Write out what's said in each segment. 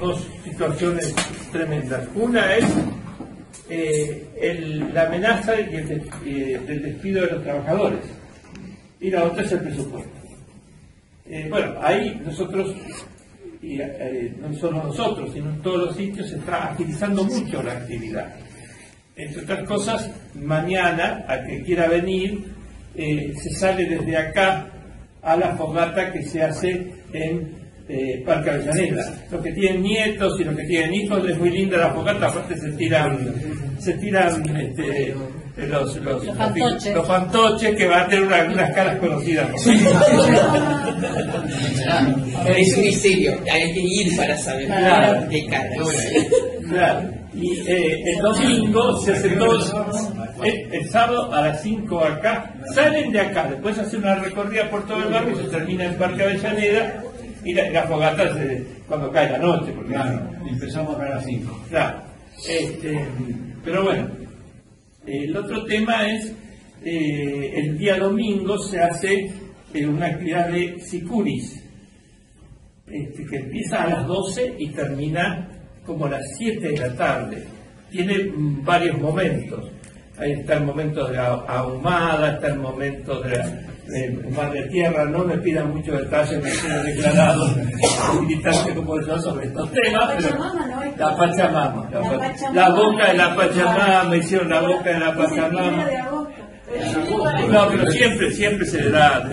vivimos situaciones tremendas. Una es la amenaza y del despido de los trabajadores, y la otra es el presupuesto. Bueno, ahí nosotros, y no solo nosotros, sino en todos los sitios, se está agilizando mucho la actividad. Entre otras cosas, mañana, al que quiera venir, se sale desde acá a la fogata que se hace en Parque Avellaneda. Los que tienen nietos y los que tienen hijos, es muy linda la fogata, aparte se tiran los fantoches, que van a tener unas caras conocidas. Es un misterio, hay que ir para saber qué caras. Claro. Y el domingo se hace todo, el sábado a las 5 acá, salen de acá, después hacen una recorrida por todo el barrio y se termina en Parque Avellaneda, y la fogata cuando cae la noche, porque claro, empezamos a las 5. Claro. Pero bueno, el otro tema es, el día domingo se hace una actividad de sicuris, que empieza a las 12 y termina como a las 7 de la tarde. Tiene varios momentos. Ahí está el momento de ahumada, está el momento de Madre Tierra. No me pidan mucho detalle, me quedo declarado militante como yo sobre estos temas. La Pachamama, la boca de la Pachamama, hicieron la boca de la Pachamama. No, pero siempre se le da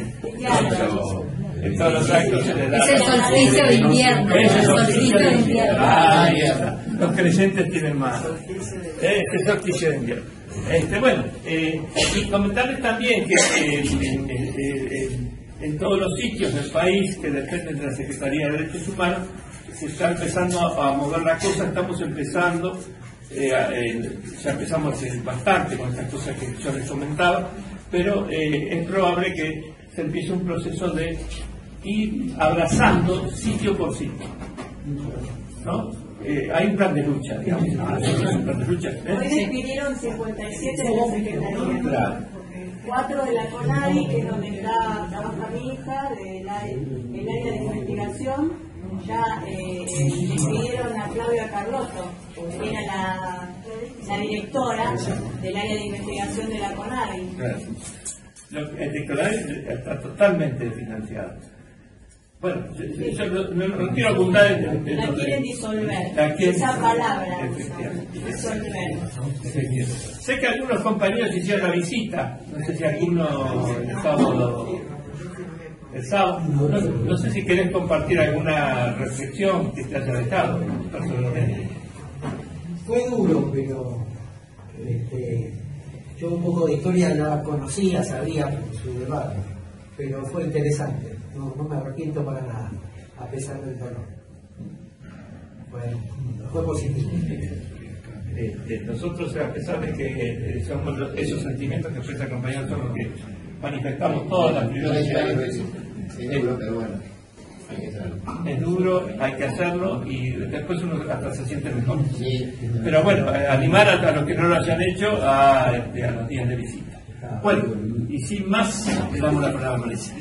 en todos los actos se le da. Es el solsticio de invierno. Es el solsticio de invierno. Ah, ya. Los creyentes tienen más. Es solsticio de invierno. Bueno, y comentarles también que en todos los sitios del país que dependen de la Secretaría de Derechos Humanos se está empezando a mover la cosa. Estamos empezando, ya empezamos bastante con estas cosas que yo les comentaba, pero es probable que se empiece un proceso de ir abrazando sitio por sitio, ¿no? Hay un plan de lucha, digamos. Hay un plan de lucha. Hoy despidieron 57 de la Secretaría. Claro. 4 de la CONADI, que es donde trabaja mi hija, del área de investigación. Ya despidieron a Claudia Carlotto, que era la directora del área de investigación de la CONADI. Claro. El directorado está totalmente financiado. Bueno, yo no quiero abundar en la quieren disolver, esa palabra, disolver. Sé que algunos compañeros hicieron la visita, no sé si alguno el sábado, no sé si querés compartir alguna reflexión que te haya dejado personalmente. Fue duro, pero yo un poco de historia la conocía, sabía por su debate, pero fue interesante. No me arrepiento para nada, a pesar del dolor. Bueno, fue positivo. Nosotros, a pesar de que somos esos sentimientos que expresa el compañero, son los que manifestamos todas las prioridades. Es duro, pero bueno, hay que hacerlo. Es duro, hay que hacerlo y después uno hasta se siente mejor. Pero bueno, animar a los que no lo hayan hecho a los días de visita. Bueno, y sin más, le damos la palabra a Marisa.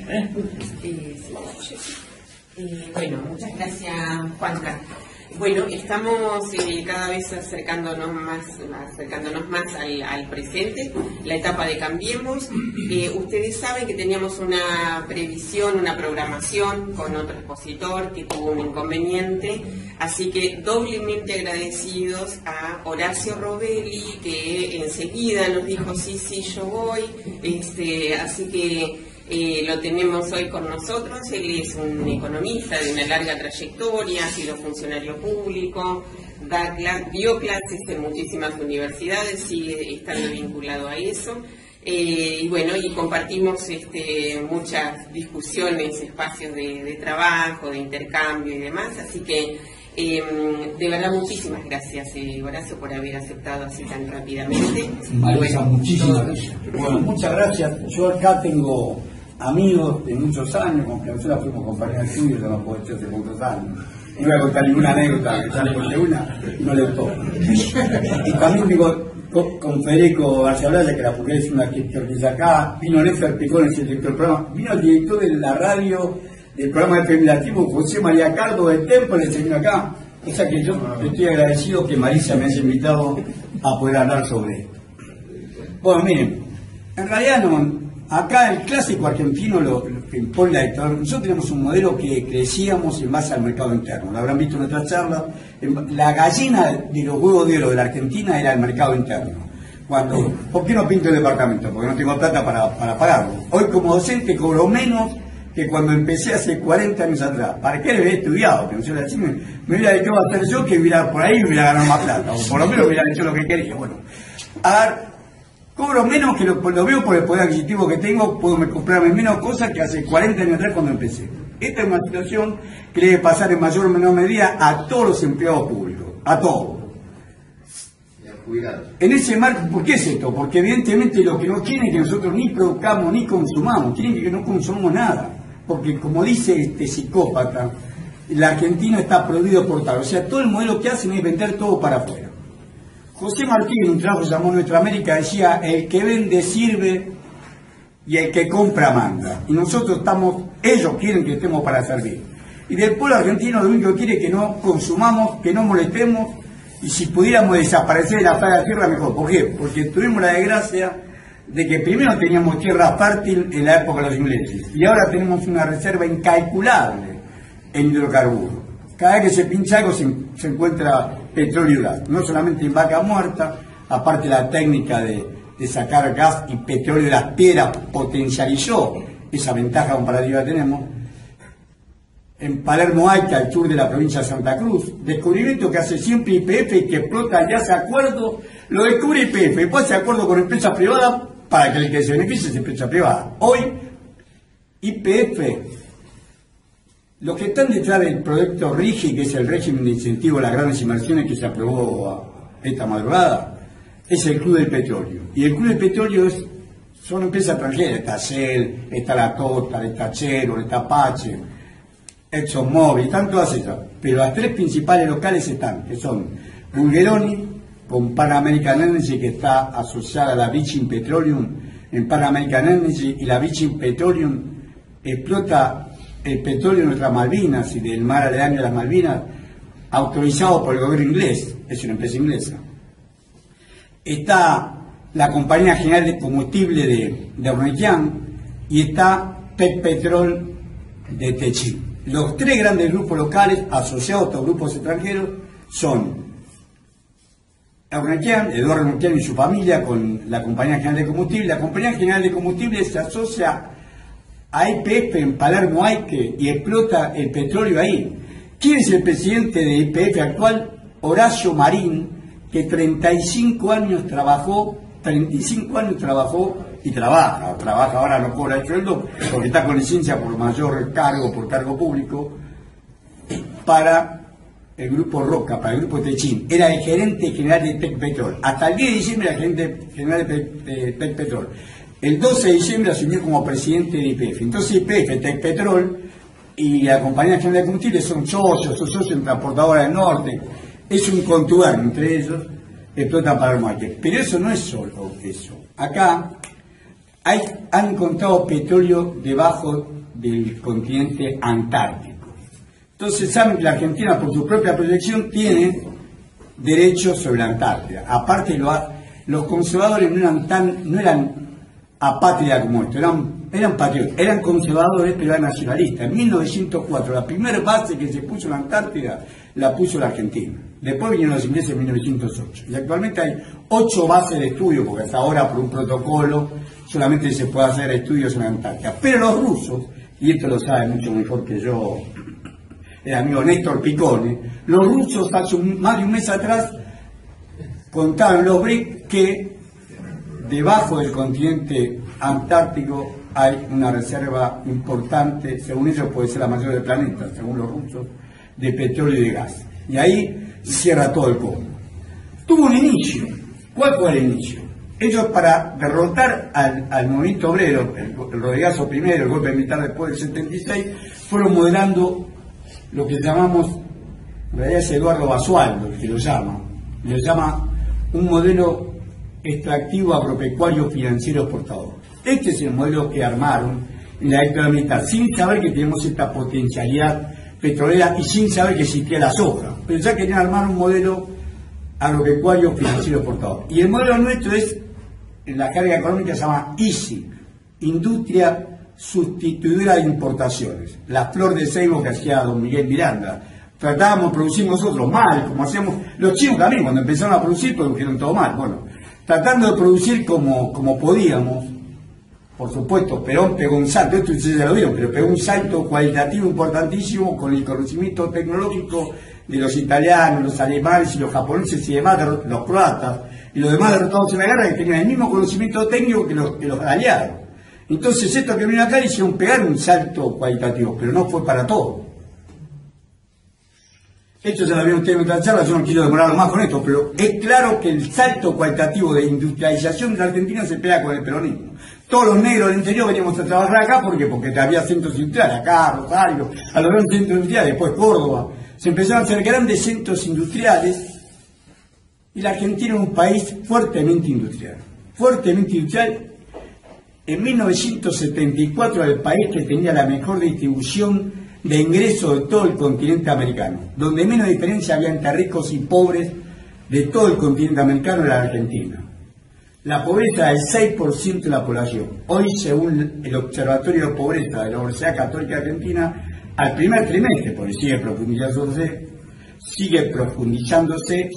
Bueno, muchas gracias, Juanca. Bueno, estamos cada vez acercándonos más al presente, la etapa de Cambiemos. Ustedes saben que teníamos una previsión, una programación con otro expositor que tuvo un inconveniente, así que doblemente agradecidos a Horacio Robelli, que enseguida nos dijo sí, yo voy, así que lo tenemos hoy con nosotros. Él es un economista de una larga trayectoria, ha sido funcionario público, dio clases en muchísimas universidades, sigue estando vinculado a eso. Y bueno, y compartimos muchas discusiones, espacios de trabajo, de intercambio y demás, así que de verdad muchísimas gracias, Horacio, por haber aceptado así tan rápidamente. Marisa, muchísimas gracias. Bueno, muchas gracias. Yo acá tengo amigos de muchos años, con que nosotros fuimos compañeros de estudio, yo no puedo decir hace muchos años. No voy a contar ninguna anécdota, que ya le conté una y no le gustó. Y también digo, con Federico García Blaya, que la mujer es una que dice acá, vino Nefer Picón, el director del programa, vino el director de la radio del programa de Feminativo, José María Cardo de Temple, se vino acá. O sea que yo estoy agradecido que Marisa me haya invitado a poder hablar sobre esto. Bueno, miren, en realidad acá el clásico argentino lo que impone la dictadura. Nosotros tenemos un modelo que crecíamos en base al mercado interno. Lo habrán visto en nuestra charla. La gallina de los huevos de oro de la Argentina era el mercado interno. ¿Por qué no pinto el departamento? Porque no tengo plata para pagarlo. Hoy como docente cobro menos que cuando empecé hace 40 años atrás. ¿Para qué le había estudiado? Me hubiera dedicado a hacer yo, que hubiera por ahí hubiera ganado más plata. O por lo menos hubiera hecho lo que quería. Bueno, cobro menos que lo veo por el poder adquisitivo que tengo, puedo comprarme menos cosas que hace 40 años atrás cuando empecé. Esta es una situación que debe pasar en mayor o menor medida a todos los empleados públicos, a todos. En ese marco, ¿por qué es esto? Porque evidentemente lo que no quieren es que nosotros ni produzcamos ni consumamos, quieren que no consumamos nada. Porque como dice este psicópata, la Argentina está prohibido por tal. O sea, todo el modelo que hacen es vender todo para afuera. José Martí, en un trabajo que se llamó Nuestra América, decía, el que vende sirve y el que compra manda. Y nosotros ellos quieren que estemos para servir. Y del pueblo argentino lo único que quiere es que no consumamos, que no molestemos, y si pudiéramos desaparecer de la faz de la tierra, mejor. ¿Por qué? Porque tuvimos la desgracia de que primero teníamos tierra fértil en la época de los ingleses, y ahora tenemos una reserva incalculable en hidrocarburos. Cada vez que se pincha algo se encuentra petróleo y gas, no solamente en Vaca Muerta, aparte la técnica de sacar gas y petróleo de las piedras potencializó esa ventaja comparativa que tenemos. En Palermo Alta, al sur de la provincia de Santa Cruz, descubrimiento que hace siempre YPF y que explota, ya hace acuerdo, lo descubre YPF, después hace acuerdo con empresas privadas para que el que se beneficie es empresa privada. Hoy, YPF, los que están detrás del proyecto RIGI, que es el régimen de incentivo a las grandes inversiones que se aprobó esta madrugada, es el Club del Petróleo. Y el Club del Petróleo son empresas extranjeras, está Shell, está la Total, está Chevron, está Apache, ExxonMobil, están todas esas. Pero las tres principales locales que son Bulgeroni, con Pan American Energy, que está asociada a la Vichin Petroleum. En Pan American Energy y la Vichin Petroleum explota el petróleo de nuestras Malvinas y del mar aledaño de las Malvinas, autorizado por el gobierno inglés, es una empresa inglesa. Está la Compañía General de Combustible de Ornequian y está Petpetrol de Techín. Los tres grandes grupos locales asociados a estos grupos extranjeros son Ornequian, Eduardo Ornequian y su familia con la Compañía General de Combustible. La Compañía General de Combustible se asocia a YPF en Palermo Aike y explota el petróleo ahí. ¿Quién es el presidente de YPF actual? Horacio Marín, que 35 años trabajó y trabaja ahora, no cobra el sueldo porque está con licencia por mayor cargo, por cargo público, para el grupo Roca, para el grupo Techín. Era el gerente general de Petpetrol. Hasta el 10 de diciembre era el gerente general de Petpetrol. El 12 de diciembre asumió como presidente de YPF. Entonces YPF, Petpetrol y la Compañía General de Combustible son socios en Transportadora del Norte. Es un contubernio entre ellos, explotan Palermo Aike. Pero eso no es solo eso. Acá han encontrado petróleo debajo del continente antártico. Entonces saben que la Argentina, por su propia proyección, tiene derechos sobre la Antártida. Aparte, los conservadores no eran apátridas como esto, eran patriotas, eran conservadores pero eran nacionalistas. En 1904, la primera base que se puso en la Antártida la puso la Argentina. Después vinieron los ingleses en 1908. Y actualmente hay 8 bases de estudio, porque hasta ahora por un protocolo solamente se puede hacer estudios en la Antártida. Pero los rusos, y esto lo sabe mucho mejor que yo el amigo Néstor Picone, los rusos hace más de un mes atrás contaron los BRIC que debajo del continente antártico hay una reserva importante, según ellos puede ser la mayor del planeta, según los rusos, de petróleo y de gas. Y ahí cierra todo el combo. Tuvo un inicio. ¿Cuál fue el inicio? Ellos, para derrotar al movimiento obrero, el Rodrigazo primero, el golpe militar después del 76, fueron modelando lo que llamamos, en realidad es Eduardo Basualdo el que lo llama un modelo extractivo agropecuario financiero exportador. Este es el modelo que armaron en la dictadura militar, sin saber que tenemos esta potencialidad petrolera y sin saber que existía la soja. Pero ya querían armar un modelo agropecuario financiero exportador. Y el modelo nuestro es, en la carga económica se llama ISI, Industria Sustituidora de Importaciones. La flor de ceibo que hacía don Miguel Miranda. Tratábamos de producir nosotros mal, como hacíamos los chinos también, cuando empezaron a producir produjeron todo mal. Bueno, tratando de producir como podíamos. Por supuesto, Perón pegó un salto, esto ustedes ya lo vieron, pero pegó un salto cualitativo importantísimo con el conocimiento tecnológico de los italianos, los alemanes y los japoneses y demás, los croatas, y los demás derrotados en la guerra que tenían el mismo conocimiento técnico que los aliados. Entonces estos que vinieron acá hicieron pegar un salto cualitativo, pero no fue para todo. Esto ya lo vieron ustedes en otra charla, yo no quiero demorar más con esto, pero es claro que el salto cualitativo de industrialización de la Argentina se pega con el peronismo. Todos los negros del interior veníamos a trabajar acá, ¿por qué? Porque había centros industriales, acá, Rosario, a los grandes centros industriales, después Córdoba. Se empezaron a hacer grandes centros industriales y la Argentina es un país fuertemente industrial. Fuertemente industrial. En 1974 era el país que tenía la mejor distribución de ingresos de todo el continente americano. Donde menos diferencia había entre ricos y pobres de todo el continente americano era la Argentina. La pobreza es el 6% de la población. Hoy, según el Observatorio de Pobreza de la Universidad Católica de Argentina, al primer trimestre, porque sigue profundizándose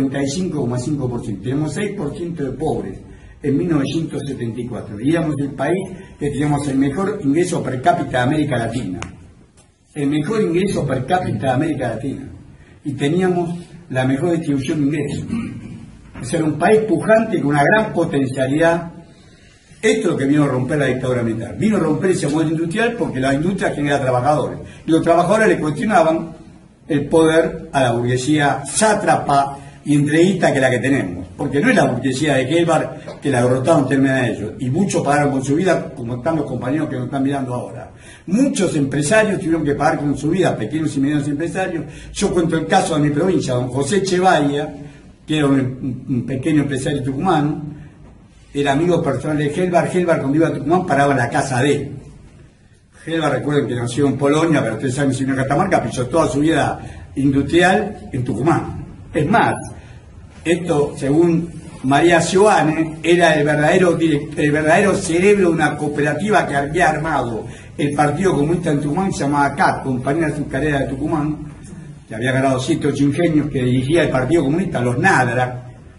55,5%. Tenemos 6% de pobres en 1974. Y éramos el país que teníamos el mejor ingreso per cápita de América Latina. El mejor ingreso per cápita de América Latina. Y teníamos la mejor distribución de ingresos. Era un país pujante con una gran potencialidad. Esto es lo que vino a romper la dictadura militar. Vino a romper ese modelo industrial porque la industria genera trabajadores. Y los trabajadores le cuestionaban el poder a la burguesía sátrapa y entreguista que la que tenemos. Porque no es la burguesía de Helbar que la derrotaron termina de ellos. Y muchos pagaron con su vida, como están los compañeros que nos están mirando ahora. Muchos empresarios tuvieron que pagar con su vida, pequeños y medianos empresarios. Yo cuento el caso de mi provincia, don José Echevarría, que era un pequeño empresario tucumano, era amigo personal de Helbar. Helbar, cuando iba a Tucumán, paraba en la casa de él. Helbar, recuerden que nació en Polonia, pero ustedes saben que nació en Catamarca, pisó toda su vida industrial en Tucumán. Es más, esto, según María Sioane, era el verdadero cerebro de una cooperativa que había armado el Partido Comunista en Tucumán, se llamaba CAT, Compañía Azucarera de Tucumán, que había ganado 7 o 8 ingenios, que dirigía el Partido Comunista, los Nadra.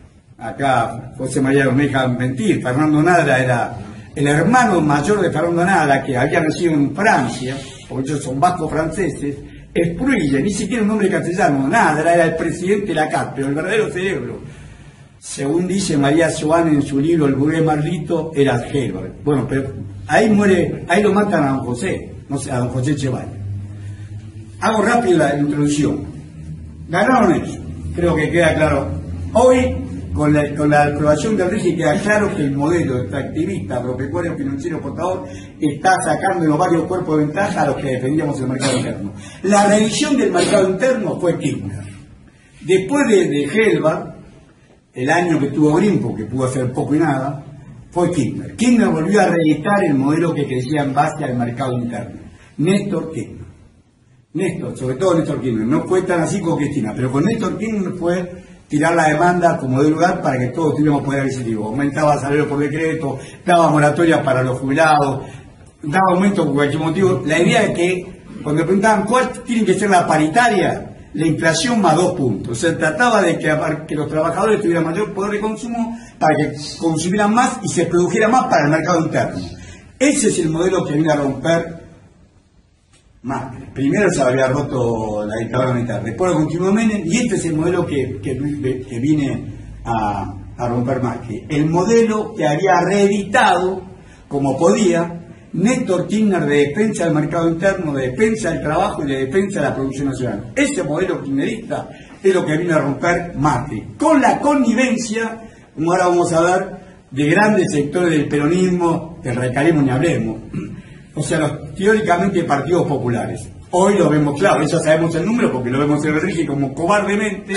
Acá José María no me deja mentir, Fernando Nadra era el hermano mayor de Fernando Nadra, que había nacido en Francia, porque ellos son vascos franceses. Spruille, ni siquiera un nombre castellano, Nadra era el presidente de la CAT, pero el verdadero cerebro, según dice María Sioane en su libro El burgués maldito, era Helbar. Bueno, pero ahí lo matan a don José, no sé, a don José Echevarría. Hago rápido la introducción. Ganaron ellos, creo que queda claro. Hoy, con la aprobación del RIGI, queda claro que el modelo extractivista, agropecuario, financiero, exportador, está sacando de los varios cuerpos de ventaja a los que defendíamos el mercado interno. La revisión del mercado interno fue Kirchner. Después de Helbar, el año que tuvo Grimpo, que pudo hacer poco y nada, fue Kirchner. Kirchner volvió a reeditar el modelo que crecía en base al mercado interno. Néstor Kirchner. Sobre todo Néstor Kirchner, no fue tan así con Cristina, pero con Néstor Kirchner fue tirar la demanda como de lugar para que todos tuviéramos poder adquisitivo. Aumentaba salario por decreto, daba moratoria para los jubilados, daba aumento por cualquier motivo. La idea es que, cuando me preguntaban cuál tiene que ser la paritaria, la inflación más 2 puntos. Se trataba de que los trabajadores tuvieran mayor poder de consumo para que consumieran más y se produjera más para el mercado interno. Ese es el modelo que viene a romper Macri. Primero se había roto la dictadura militar, después lo continuó Menem, y este es el modelo que viene a romper Macri. El modelo que había reeditado, como podía, Néstor Kirchner, de defensa del mercado interno, de defensa del trabajo y de defensa de la producción nacional. Ese modelo kirchnerista es lo que vino a romper Macri, con la connivencia, como ahora vamos a ver, de grandes sectores del peronismo, del radicalismo ni hablemos. O sea, los teóricamente partidos populares. Hoy lo vemos claro, ya sabemos el número porque lo vemos en el RIGI como cobardemente,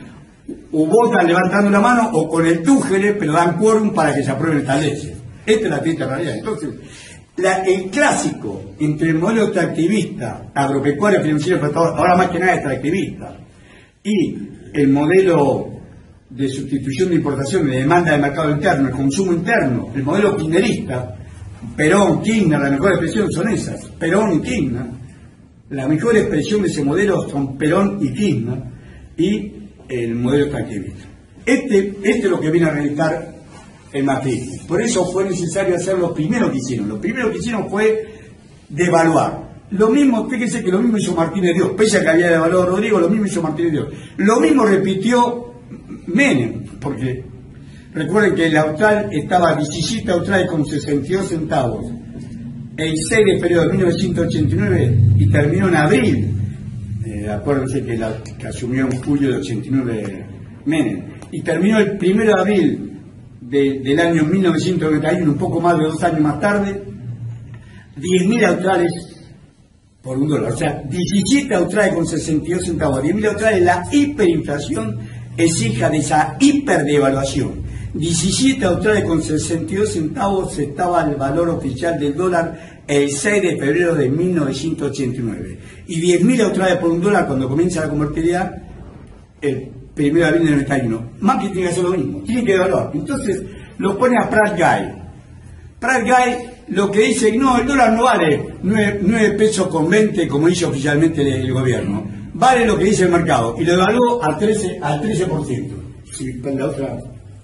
o votan levantando la mano o con el tújere, pero dan quórum para que se aprueben estas leyes. Esta es la triste realidad. Entonces, el clásico entre el modelo extractivista, agropecuario, financiero, pero ahora más que nada extractivista, y el modelo de sustitución de importación, de demanda del mercado interno, el consumo interno, el modelo kirchnerista, Perón, Kirchner, la mejor expresión son esas, Perón y Kirchner, la mejor expresión de ese modelo son Perón y Kirchner, y el modelo extractivista. Este es lo que viene a realizar el macrismo. Por eso fue necesario hacer lo primero que hicieron. Lo primero que hicieron fue devaluar. Lo mismo, fíjense que lo mismo hizo Martínez Dios, pese a que había devaluado Rodrigo, lo mismo hizo Martínez Dios. Lo mismo repitió Menem, porque recuerden que el austral estaba 17 australes con 62 centavos el 6 de febrero de 1989 y terminó en abril. Acuérdense que asumió en julio de 89 Menem. Y terminó el 1 de abril del año 1991, un poco más de 2 años más tarde, 10.000 australes por $1. O sea, 17 australes con 62 centavos, 10.000 australes. La hiperinflación es hija de esa hiperdevaluación. 17 australes con 62 centavos estaba el valor oficial del dólar el 6 de febrero de 1989. Y 10.000 australes por $1 cuando comienza la convertibilidad el 1 de abril del 91. Macri tiene que hacer lo mismo, tiene que devaluar. Entonces lo pone a Pratt Guy. Pratt Guy lo que dice, no, el dólar no vale 9 pesos con 20 como dice oficialmente el gobierno. Vale lo que dice el mercado. Y lo evaluó al 13%. Sí, la otra.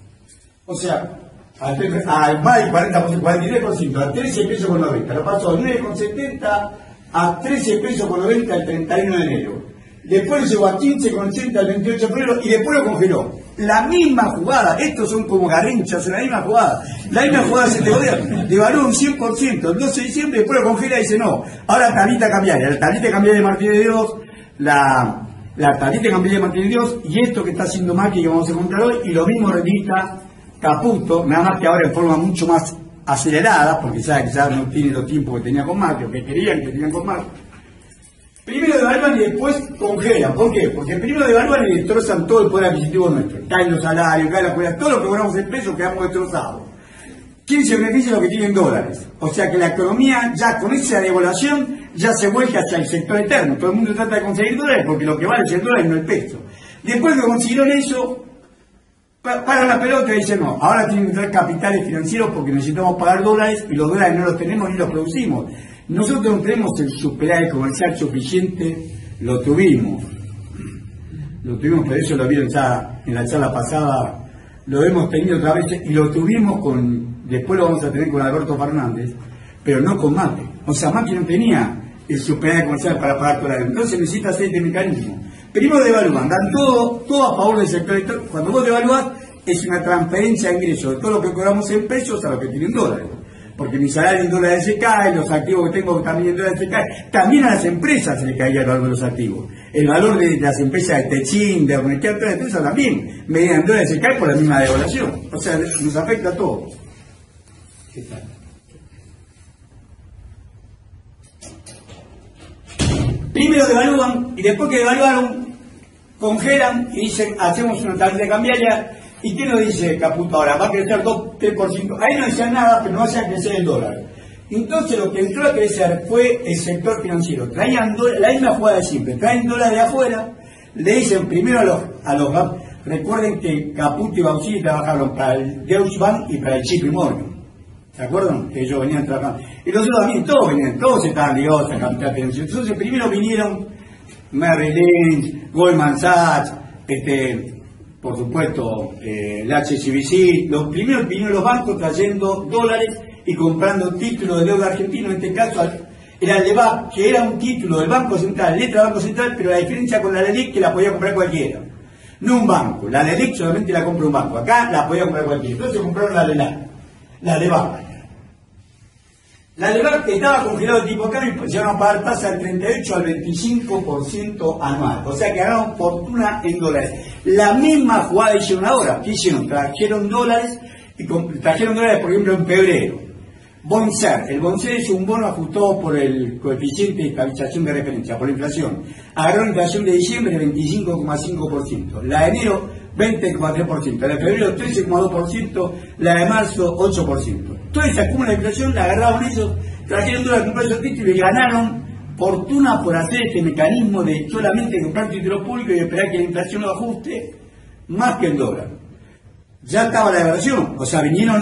O sea, más del 40%, 43%, a 13 pesos con 90. Lo pasó de 9,70 a 13 pesos con 90 el 31 de enero. Después lo llegó a 15,80 el 28 de febrero y después lo congeló. La misma jugada, estos son como garrinchas, la misma jugada. La misma jugada se te gobierna. Devaluó un 100% el 12 de diciembre, después lo congela y dice no. Ahora tablita cambiaria, la tablita cambiaria de Martínez de Dios, la tablita cambiaria de Martínez de Dios y esto que está haciendo Macri que vamos a contar hoy, y lo mismo realiza Caputo, nada más que ahora en forma mucho más acelerada, porque sabe que ya no tiene los tiempos que tenía con Macri, o que querían que tenían con Macri. Primero devalúan y después congelan. ¿Por qué? Porque primero devalúan y destrozan todo el poder adquisitivo nuestro. Caen los salarios, caen las cuentas, todo lo que cobramos en pesos quedamos destrozados. ¿Quién se beneficia? Los que tienen dólares. O sea que la economía ya con esa devaluación ya se vuelve hacia el sector externo. Todo el mundo trata de conseguir dólares porque lo que vale es el dólar y no el peso. Después que consiguieron eso, paran la pelota y dicen no, ahora tienen que traer capitales financieros porque necesitamos pagar dólares y los dólares no los tenemos ni los producimos. Nosotros no tenemos el superávit comercial suficiente, lo tuvimos, pero eso lo vieron ya en la charla pasada, lo hemos tenido otra vez y lo tuvimos después lo vamos a tener con Alberto Fernández, pero no con Macri. O sea, Macri no tenía el superávit comercial para pagar dólares, entonces necesita hacer este mecanismo. Primero devalúan, dan todo a favor del sector externo. Cuando vos devaluás es una transferencia de ingresos de todo lo que cobramos en pesos a lo que tienen dólares. Porque mi salario en dólares se cae, los activos que tengo también en dólares se caen. También a las empresas se le caía el valor de los activos. El valor de las empresas de Techín, de Ornecán, todas las empresas también, mediante dólares se cae por la misma devaluación. O sea, nos afecta a todos. ¿Qué tal? Primero devalúan y después que devaluaron, congelan y dicen, hacemos una tablita cambiaria. ¿Y qué nos dice Caputo ahora? Va a crecer 2-3%. Ahí no decían nada, pero no hacían crecer el dólar. Entonces lo que entró a crecer fue el sector financiero. Traían la misma jugada de siempre. Traen dólares de afuera, le dicen primero a los bancos. Recuerden que Caputo y Bausilli trabajaron para el Deutsche Bank y para el JP Morgan. ¿Se acuerdan? Que ellos venían trabajando. Y los otros también, todos estaban ligados a capital financiero. Entonces primero vinieron Merrill Lynch, Goldman Sachs, por supuesto, el HSBC, los primeros vinieron los bancos trayendo dólares y comprando títulos de deuda argentino, en este caso era el DEVAP, que era un título del Banco Central, letra del Banco Central, pero la diferencia con la LELIC que la podía comprar cualquiera, no un banco, la LELIC solamente la compra un banco, acá la podía comprar cualquiera, entonces compraron la DEVAP. La DEVAP que estaba congelado el tipo de cambio y empezaron a pagar tasa del 38 al 25% anual. O sea que ganaron fortuna en dólares. La misma jugada hicieron ahora. ¿Qué hicieron? Trajeron dólares, por ejemplo, en febrero. Bonser. El Bonser es un bono ajustado por el coeficiente de estabilización de referencia, por la inflación. Agarró la inflación de diciembre de 25,5%. La de enero 20,3%, la de febrero 13,2%, la de marzo 8%. Toda esa acumula de inflación la agarraron ellos, trajeron dólares a comprar esos títulos y ganaron fortuna por hacer este mecanismo de solamente comprar títulos públicos y esperar que la inflación lo ajuste más que el dólar. Ya estaba la evaluación, o sea, vinieron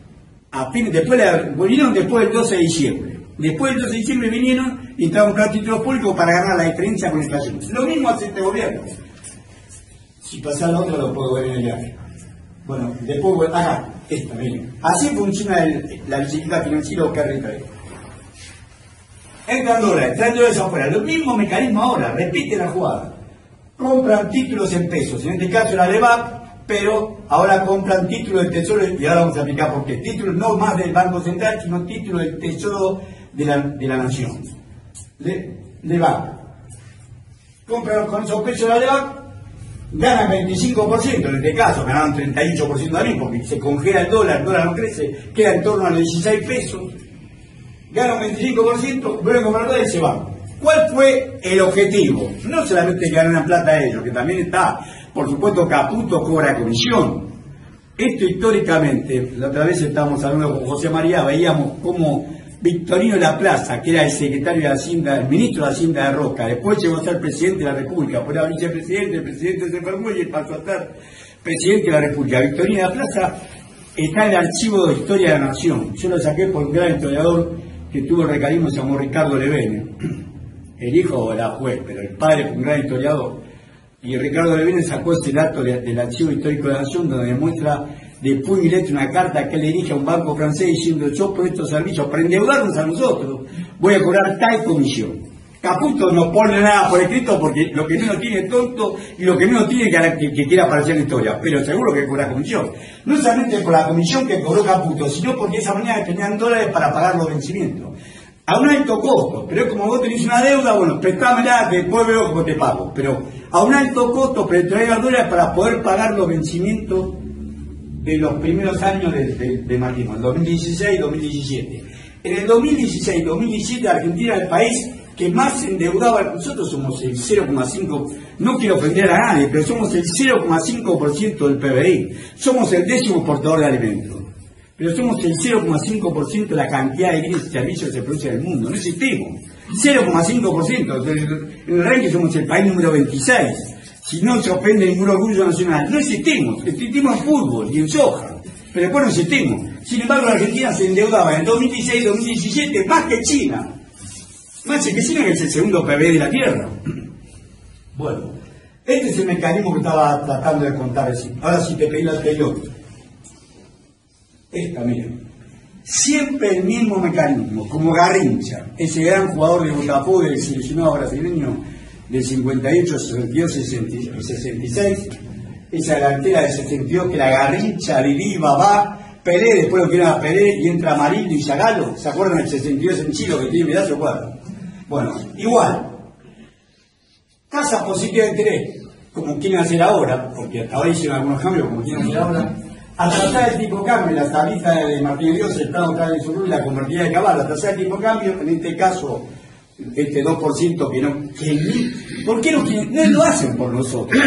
vinieron después del 12 de diciembre. Después del 12 de diciembre vinieron y entraron a comprar títulos públicos para ganar la diferencia con la inflación. Lo mismo hace este gobierno. Si pasa la otra lo puedo ver en el gráfico. Bueno, después, acá, esta, miren. Así funciona la bicicleta financiera que trae. Entran dólares afuera. Lo mismo mecanismo ahora, repite la jugada. Compran títulos en pesos, en este caso la LEVAP, pero ahora compran títulos del Tesoro, y ahora vamos a explicar por qué. Títulos no más del Banco Central, sino títulos del Tesoro de la Nación. LEVAP. Compran con esos pesos la LEVAP, ganan 25%, en este caso ganaron 38% también, porque se congela el dólar no crece, queda en torno a los 16 pesos, ganan 25%, vuelven a comprar dólares y se van. ¿Cuál fue el objetivo? No solamente que ganan plata a ellos, que también está, por supuesto, Caputo cobra comisión. Esto históricamente, la otra vez estábamos hablando con José María, veíamos cómo Victorino Laplaza, que era el secretario de Hacienda, el ministro de Hacienda de Roca, después llegó a ser presidente de la República, después era vicepresidente, el presidente se enfermó y pasó a ser presidente de la República. Victorino Laplaza está en el archivo de Historia de la Nación. Yo lo saqué por un gran historiador que tuvo el recarismo, se llamó Ricardo Levene. El hijo era juez, pero el padre fue un gran historiador. Y Ricardo Levene sacó ese dato del archivo histórico de la Nación, donde demuestra de puño y letra una carta que él dirige a un banco francés diciendo: yo por estos servicios, para endeudarnos a nosotros, voy a cobrar tal comisión. Caputo no pone nada por escrito porque lo que menos tiene es tonto y lo que menos tiene que quiere aparecer en la historia, pero seguro que cobra comisión. No solamente por la comisión que cobró Caputo, sino porque de esa manera tenían dólares para pagar los vencimientos. A un alto costo, pero es como vos tenés una deuda, bueno, prestámela, después veo cómo te pago. Pero a un alto costo, pero traer dólares para poder pagar los vencimientos de los primeros años de Martín, el 2016 y 2017. En el 2016 y 2017 Argentina era el país que más se endeudaba. Nosotros somos el 0,5%, no quiero ofender a nadie, pero somos el 0,5% del PBI. Somos el 10º exportador de alimentos. Pero somos el 0,5% de la cantidad de bienes y servicios que se producen en el mundo. No existimos. 0,5%. En el ranking somos el país número 26. Si no se ofende ningún orgullo nacional. No existimos. Existimos en fútbol y en soja. Pero después no existimos. Sin embargo, la Argentina se endeudaba en 2016 y 2017 más que China. Más que China, que es el segundo PBI de la Tierra. Bueno, este es el mecanismo que estaba tratando de contar. Ahora sí te pedí la anterior. Esta, miren. Siempre el mismo mecanismo, como Garrincha, ese gran jugador de Botafogo del seleccionado brasileño de 58, 62 y 66, esa delantera de 62 que la Garrincha, Lili, Babá, Pelé, después lo quieren a Pelé y entra Amarillo y Zagallo. ¿Se acuerdan del 62 en Chile que tiene pedazo cuadro? Bueno, igual. Tasa positiva de interés, como quieren hacer ahora, porque hasta ahora hicieron algunos cambios, como quieren hacer ahora. A trazar el tipo de cambio, la tablita de Martín Dios, el Estado está en su rubro y la convertida de Cabal, a trazar el tipo de cambio, en este caso, este 2% que no... ¿Por qué no lo hacen por nosotros?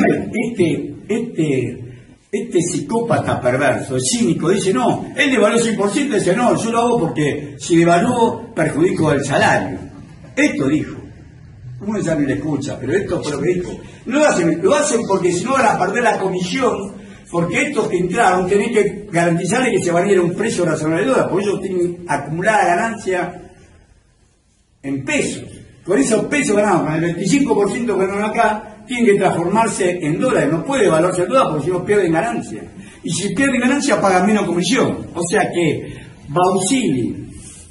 Este psicópata perverso, el cínico, dice: no, él devaluó 100%, dice: no, yo lo hago porque si devalúo perjudico el salario. Esto dijo. Uno ya no le escucha, pero esto fue lo que dijo. No lo hacen porque si no van a perder la comisión. Porque estos que entraron tienen que garantizarle que se van a ir a un precio razonable de dólar, porque ellos tienen acumulada ganancia en pesos. Con esos pesos ganados, con el 25% que ganaron acá, tienen que transformarse en dólares. No puede evaluarse el dólar porque si no pierden ganancia. Y si pierden ganancia pagan menos comisión. O sea que Bausili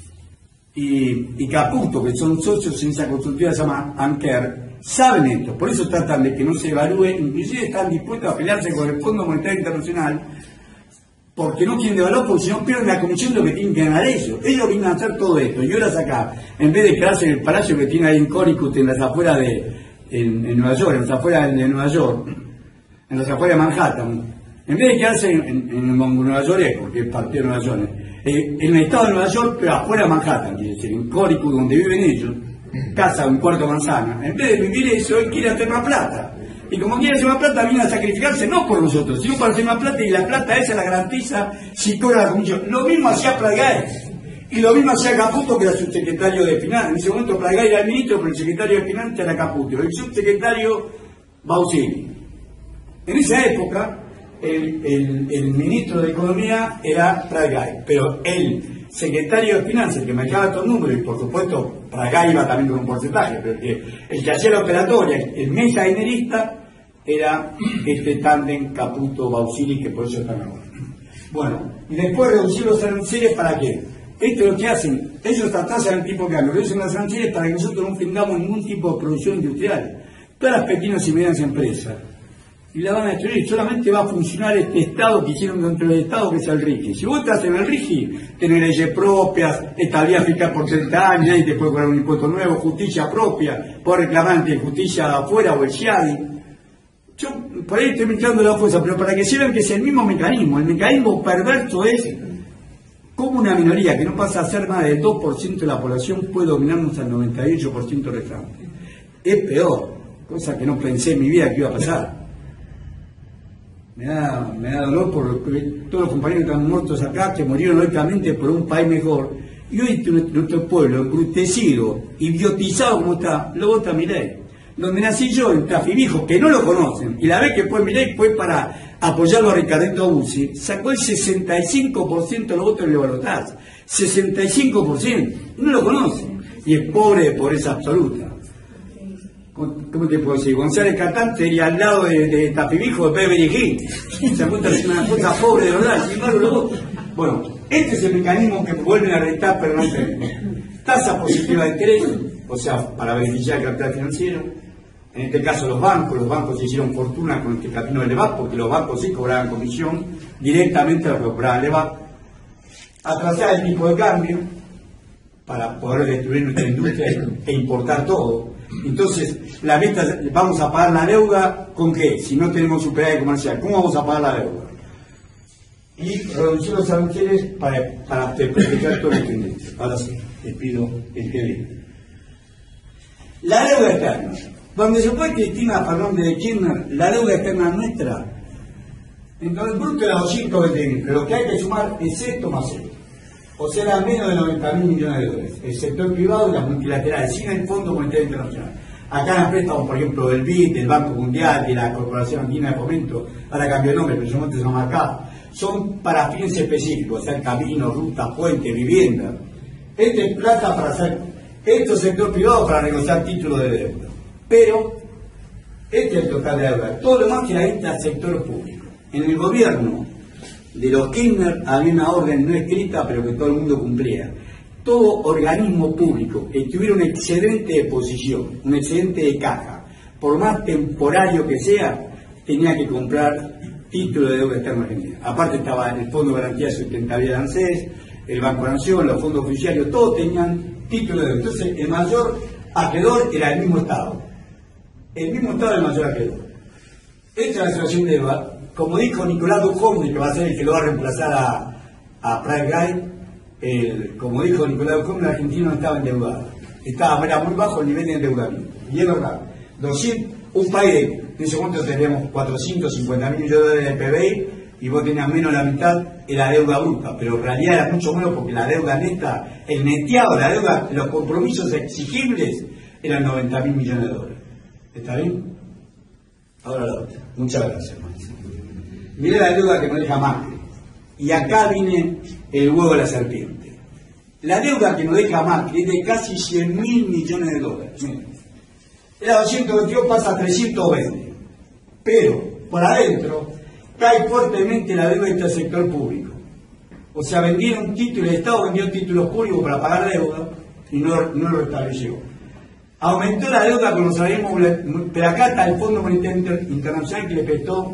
y Caputo, que son socios en esa constructora que se llama Anker, saben esto, por eso tratan de que no se evalúe, inclusive están dispuestos a pelearse con el Fondo Monetario Internacional, porque no quieren devaluar, porque si no pierden la comisión de lo que tienen que ganar ellos. Ellos vienen a hacer todo esto, y ahora acá, en vez de quedarse en el palacio que tiene ahí en Connecticut, en las afueras en Nueva York, en las afueras de Nueva York, en las afueras de Manhattan, en vez de quedarse en Nueva York, porque es partido de Nueva York, en el estado de Nueva York, pero afuera de Manhattan, quiere decir, en Connecticut, donde viven ellos, casa un cuarto de manzana. En vez de vivir eso, él quiere hacer más plata. Y como quiere hacer más plata, viene a sacrificarse no por nosotros, sino para hacer más plata, y la plata esa la garantiza si cobra la comisión. Lo mismo hacía Pradgaes. Y lo mismo hacía Caputo, que era subsecretario de Finanzas. En ese momento Pradgaes era el ministro, pero el secretario de Finanzas era Caputo. El subsecretario Bausini. En esa época, el ministro de Economía era Pradgaes, pero el secretario de Finanzas, el que manejaba estos números, y por supuesto Pradgaes iba también con un porcentaje, pero el que hacía la operatoria, el mesa dinerista, era este tándem Caputo-Bausini, que por eso está mejor. Bueno, y después reducir los aranceles, ¿para qué? Esto es lo que hacen, ellos tasan el tipo de cambio, reducen los aranceles para que nosotros no tengamos ningún tipo de producción industrial. Todas las pequeñas y medianas empresas, y la van a destruir, solamente va a funcionar este Estado que hicieron dentro del Estado, que es el RIGI. Si vos estás en el RIGI, tenés leyes propias, estabilidad fiscal por 30 años, nadie te puede cobrar un impuesto nuevo, justicia propia, podés reclamar ante justicia de afuera o el SIADI. Yo por ahí estoy mezclando la fuerza, pero para que sepan que es el mismo mecanismo. El mecanismo perverso es cómo una minoría que no pasa a ser más del 2% de la población puede dominarnos al 98% restante. Es peor, cosa que no pensé en mi vida que iba a pasar. Me da dolor por todos los compañeros que están muertos acá, que murieron lógicamente por un país mejor. Y hoy nuestro pueblo, embrutecido, idiotizado como está, lo vota Milei. Donde nací yo, en Tafibijo, que no lo conocen, y la vez que fue Milei fue para apoyarlo a Ricardito Buzzi, sacó el 65% de los votos en el balotaje. 65%, no lo conocen. Y es pobre de pobreza absoluta. ¿Cómo te puedo decir? González Catán sería al lado de Tafibijo, de Beverly Hills. Se encuentra una cosa pobre de verdad, sin embargo lo votan. Bueno, este es el mecanismo que vuelven a rentar permanentemente. Tasa positiva de interés, o sea, para beneficiar el capital financiero. En este caso los bancos se hicieron fortuna con este camino del LEVAP, porque los bancos sí cobraban comisión directamente a los que cobraban LEVAP. Atrasar el tipo de cambio para poder destruir nuestra industria e importar todo. Entonces, la meta, vamos a pagar la deuda ¿con qué? Si no tenemos superávit comercial, ¿cómo vamos a pagar la deuda? Y reducir los aranceles para proteger todo el cliente. Ahora sí, les pido el que viene. La deuda externa. Donde se fue Cristina Fernández de Kirchner, la deuda externa nuestra, entonces el bruto era 220.000, pero lo que hay que sumar es esto más esto. O sea, era menos de 90.000 millones de dólares. El sector privado y las multilaterales, sin el Fondo Monetario Internacional. Acá en préstamos, por ejemplo, del BID, del Banco Mundial, de la Corporación Andina de Fomento, ahora cambió el nombre, pero en su momento se llama acá, son para fines específicos, o sea, caminos, rutas, puentes, vivienda. Este es plata para hacer, esto es sector privado para negociar títulos de deuda. Pero, este es el total de deuda. Todo lo demás que ahí está el sector público. En el gobierno de los Kirchner había una orden no escrita, pero que todo el mundo cumplía. Todo organismo público que tuviera un excedente de posición, un excedente de caja, por más temporario que sea, tenía que comprar título de deuda externa argentina. Aparte estaba el Fondo de Garantía de Sustentabilidad de ANSES, el Banco de Nación, los fondos oficiales, todos tenían título de deuda. Entonces el mayor acreedor era el mismo Estado. El mismo Estado era el mayor acreedor. Esta es la situación de deuda. Como dijo Nicolás Ducomne, que va a ser el que lo va a reemplazar a Pradgaes, como dijo Nicolás Ducomne, el argentino no estaba endeudado. Era muy bajo el nivel de endeudamiento. Y es verdad. Un país en ese momento teníamos 450.000 millones de dólares de PBI y vos tenías menos de la mitad, era deuda bruta, pero en realidad era mucho menos porque la deuda neta, el neteado, la deuda, los compromisos exigibles eran 90.000 millones de dólares. ¿Está bien? Ahora la otra. Muchas gracias. Mirá la deuda que nos deja Macri. Y acá viene el huevo de la serpiente. La deuda que nos deja Macri es de casi 100.000 millones de dólares. Miren. Era 222, pasa a 320. Pero, por adentro, cae fuertemente la deuda del sector público. O sea, vendieron títulos, el Estado vendió títulos públicos para pagar deuda y no lo restableció. Aumentó la deuda con los organismos, pero acá está el Fondo Monetario Internacional que le prestó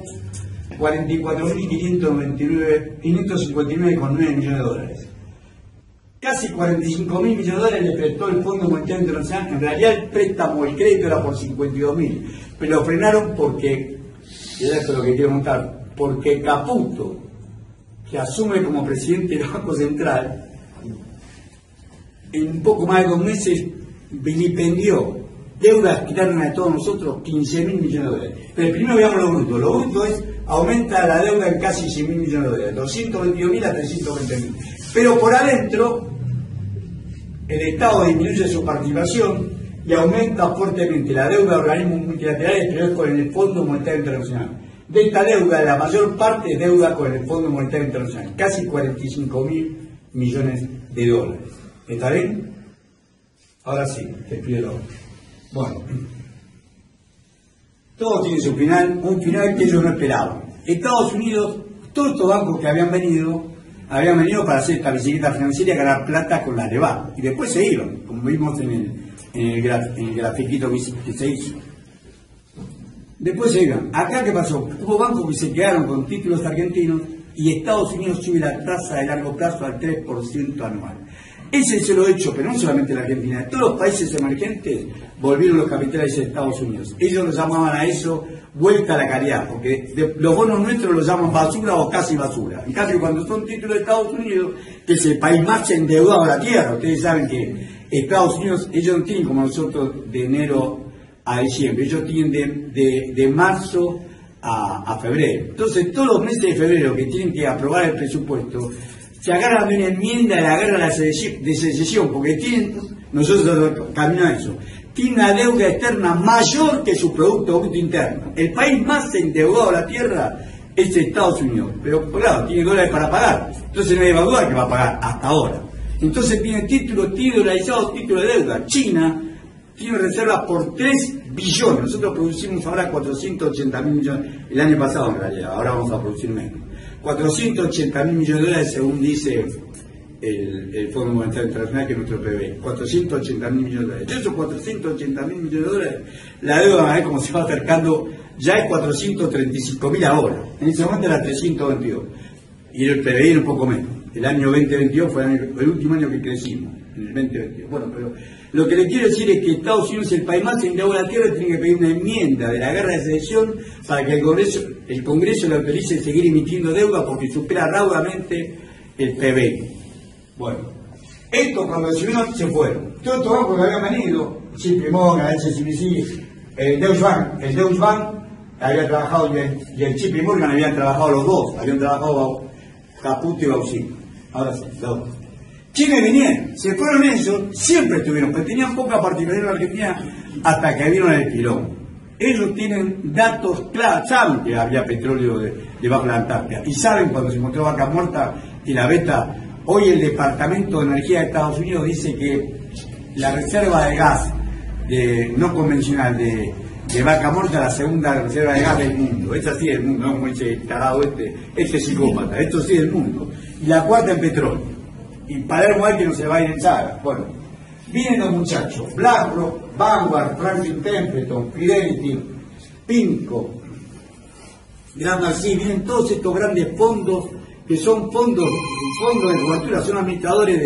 44.559,9 millones de dólares. Casi 45.000 millones de dólares le prestó el Fondo Monetario Internacional. En realidad el préstamo, el crédito era por 52.000, pero lo frenaron porque, y esto es lo que quiero montar, porque Caputo, que asume como presidente del Banco Central, en un poco más de 2 meses vilipendió deuda externa de todos nosotros, 15.000 millones de dólares. Pero primero veamos lo bruto. Lo bruto es, aumenta la deuda en casi 100.000 millones de dólares, 222.000 a 320.000. Pero por adentro, el Estado disminuye su participación y aumenta fuertemente la deuda de organismos multilaterales, pero es con el Fondo Monetario Internacional. De esta deuda, la mayor parte es deuda con el Fondo Monetario Internacional, casi 45.000 millones de dólares. ¿Está bien? Ahora sí, te pido lo otro. Bueno, todo tiene su final, un final que ellos no esperaban. Estados Unidos, todos estos bancos que habían venido para hacer esta bicicleta financiera y ganar plata con la Levar. Y después se iban, como vimos en el grafiquito que se hizo. Después se iban. Acá, ¿qué pasó? Hubo bancos que se quedaron con títulos argentinos y Estados Unidos sube la tasa de largo plazo al 3% anual. Ese se lo he hecho, pero no solamente en la Argentina. En todos los países emergentes volvieron los capitales de Estados Unidos. Ellos lo llamaban a eso vuelta a la calidad, porque los bonos nuestros los llaman basura o casi basura. En cambio, cuando son títulos de Estados Unidos, que es el país más endeudado de la tierra, ustedes saben que Estados Unidos, ellos no tienen como nosotros de enero a diciembre, ellos tienen de marzo a febrero. Entonces, todos los meses de febrero que tienen que aprobar el presupuesto, se agarran de una enmienda y la agarran de secesión, porque tienen, nosotros camino a eso, tiene una deuda externa mayor que su Producto Bruto Interno. El país más endeudado de la tierra es Estados Unidos, pero claro, tiene dólares para pagar, entonces no hay duda que va a pagar hasta ahora. Entonces tiene títulos dolarizados, títulos de deuda. China tiene reservas por 3 billones, nosotros producimos ahora 480.000 millones, el año pasado en realidad, ahora vamos a producir menos. 480.000 millones de dólares según dice el Fondo Monetario Internacional, que es nuestro PBI, 480.000 millones de dólares. De esos 480.000 millones de dólares, la deuda, como se va acercando, ya es 435.000 ahora. En ese momento era 322. Y el PBI era un poco menos. El año 2022 fue el último año que crecimos, en el 2022. Bueno, pero lo que le quiero decir es que Estados Unidos es el país más endeudado de la tierra y tiene que pedir una enmienda de la guerra de secesión para que el Congreso le autorice seguir emitiendo deuda porque supera raudamente el PBI. Bueno, esto cuando se fueron. Todos estos bancos que habían venido, JP Morgan, HSBC, el Deutsche Bank había trabajado y el JP Morgan habían trabajado los dos, habían trabajado Caputo y Bausino. Ahora sí, dos. ¿Quiénes vinieron? Se fueron ellos, siempre estuvieron, pero tenían poca participación en la Argentina hasta que vieron el pilón. Ellos tienen datos claros, saben que había petróleo debajo de la Antártida y saben cuando se encontró Vaca Muerta y la Beta. Hoy el Departamento de Energía de Estados Unidos dice que la reserva de gas no convencional de Vaca Muerta es la segunda reserva de gas del mundo. Esa sí es el mundo, no como ese tarado este psicópata, esto sí es el mundo. Y la cuarta en petróleo. Y Palermo hay que no se va a ir en saga. Bueno, vienen los muchachos, BlackRock, Vanguard, Franklin Templeton, Fidelity, PIMCO, Grand Marcy, vienen todos estos grandes fondos que son fondos de cobertura, son administradores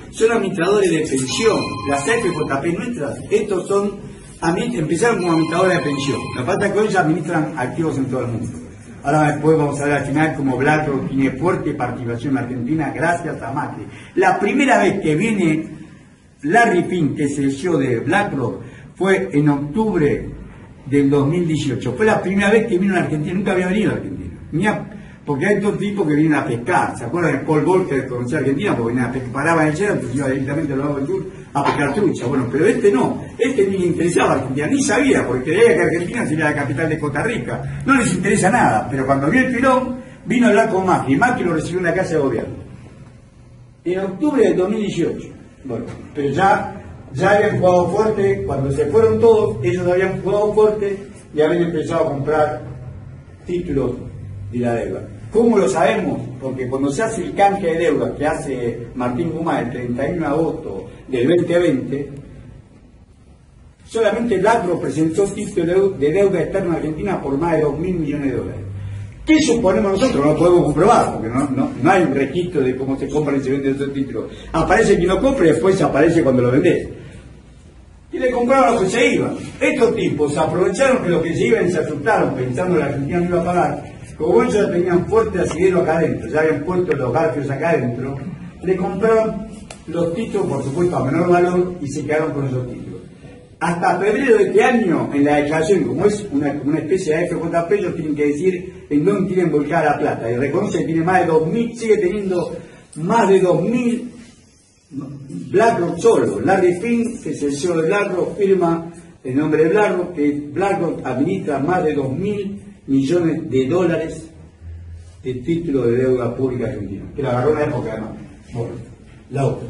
de pensión, las FJP nuestras, estos empezaron como administradores de pensión, lo que pasa es que hoy ya administran activos en todo el mundo. Ahora después vamos a ver al final cómo BlackRock tiene fuerte participación en Argentina gracias a Macri. La primera vez que viene Larry Fink, que es el CEO de BlackRock, fue en octubre del 2018. Fue la primera vez que vino a Argentina, nunca había venido a Argentina. Porque hay estos tipos que vienen a pescar. ¿Se acuerdan de Paul Volcker que conocía a Argentina? Porque venía a pescar, paraba en el cielo, entonces iba directamente a lo largo del sur a pescar trucha. Bueno, pero este no. Este ni le interesaba a Argentina, ni sabía, porque creía que Argentina sería la capital de Costa Rica. No les interesa nada. Pero cuando vio el pilón, vino a hablar con Macri. Macri lo recibió en la casa de gobierno. En octubre del 2018. Bueno, pero ya habían jugado fuerte. Cuando se fueron todos, ellos habían jugado fuerte y habían empezado a comprar títulos de la deuda. ¿Cómo lo sabemos? Porque cuando se hace el canje de deuda que hace Martín Guzmán el 31 de agosto del 2020, solamente BlackRock presentó títulos de deuda externa argentina por más de 2.000 millones de dólares. ¿Qué suponemos nosotros? No lo podemos comprobar, porque no hay un registro de cómo se compran y se venden esos títulos. Aparece quien lo compra y después aparece cuando lo vendés. Y le compraron los que se iban. Estos tipos aprovecharon que los que se iban se asustaron pensando que la Argentina no iba a pagar. Como ellos ya tenían fuerte asidero acá adentro, ya habían puesto los garfios acá adentro, le compraron los títulos, por supuesto, a menor valor y se quedaron con esos títulos. hasta febrero de este año, en la declaración, como es una especie de AFJP, ellos tienen que decir en dónde quieren volcar la plata. Y reconoce que tiene más de 2.000, sigue teniendo más de 2.000 BlackRock solo. Larry Fink, que es el CEO de BlackRock, firma el nombre de BlackRock, que BlackRock administra más de 2.000 millones de dólares de título de deuda pública argentina, que la agarró en la época además. Bueno, la otra.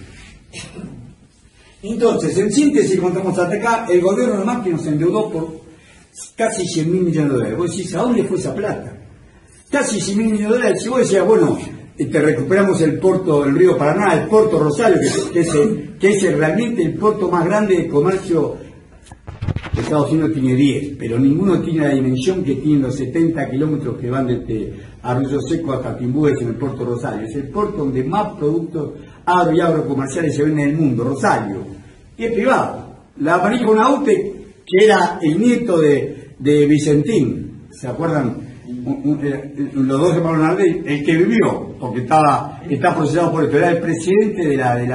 Entonces, en síntesis, contamos hasta acá, el gobierno de Macri nos endeudó por casi 100.000 millones de dólares. Vos decís, ¿a dónde fue esa plata? Casi 100.000 millones de dólares. Si vos decías, bueno, te recuperamos el puerto del río Paraná, el puerto Rosario, que es realmente el puerto más grande de comercio de Estados Unidos, tiene 10, pero ninguno tiene la dimensión que tienen los 70 kilómetros que van desde Arroyo Seco hasta Timbúes en el puerto Rosario. Es el puerto donde más productos agro y agrocomerciales se venden en el mundo, Rosario. Y es privado. La maneja un Aute, que era el nieto de Vicentín. ¿Se acuerdan? Los dos hermanos Nardelli, el que vivió, porque está procesado por esto, era el presidente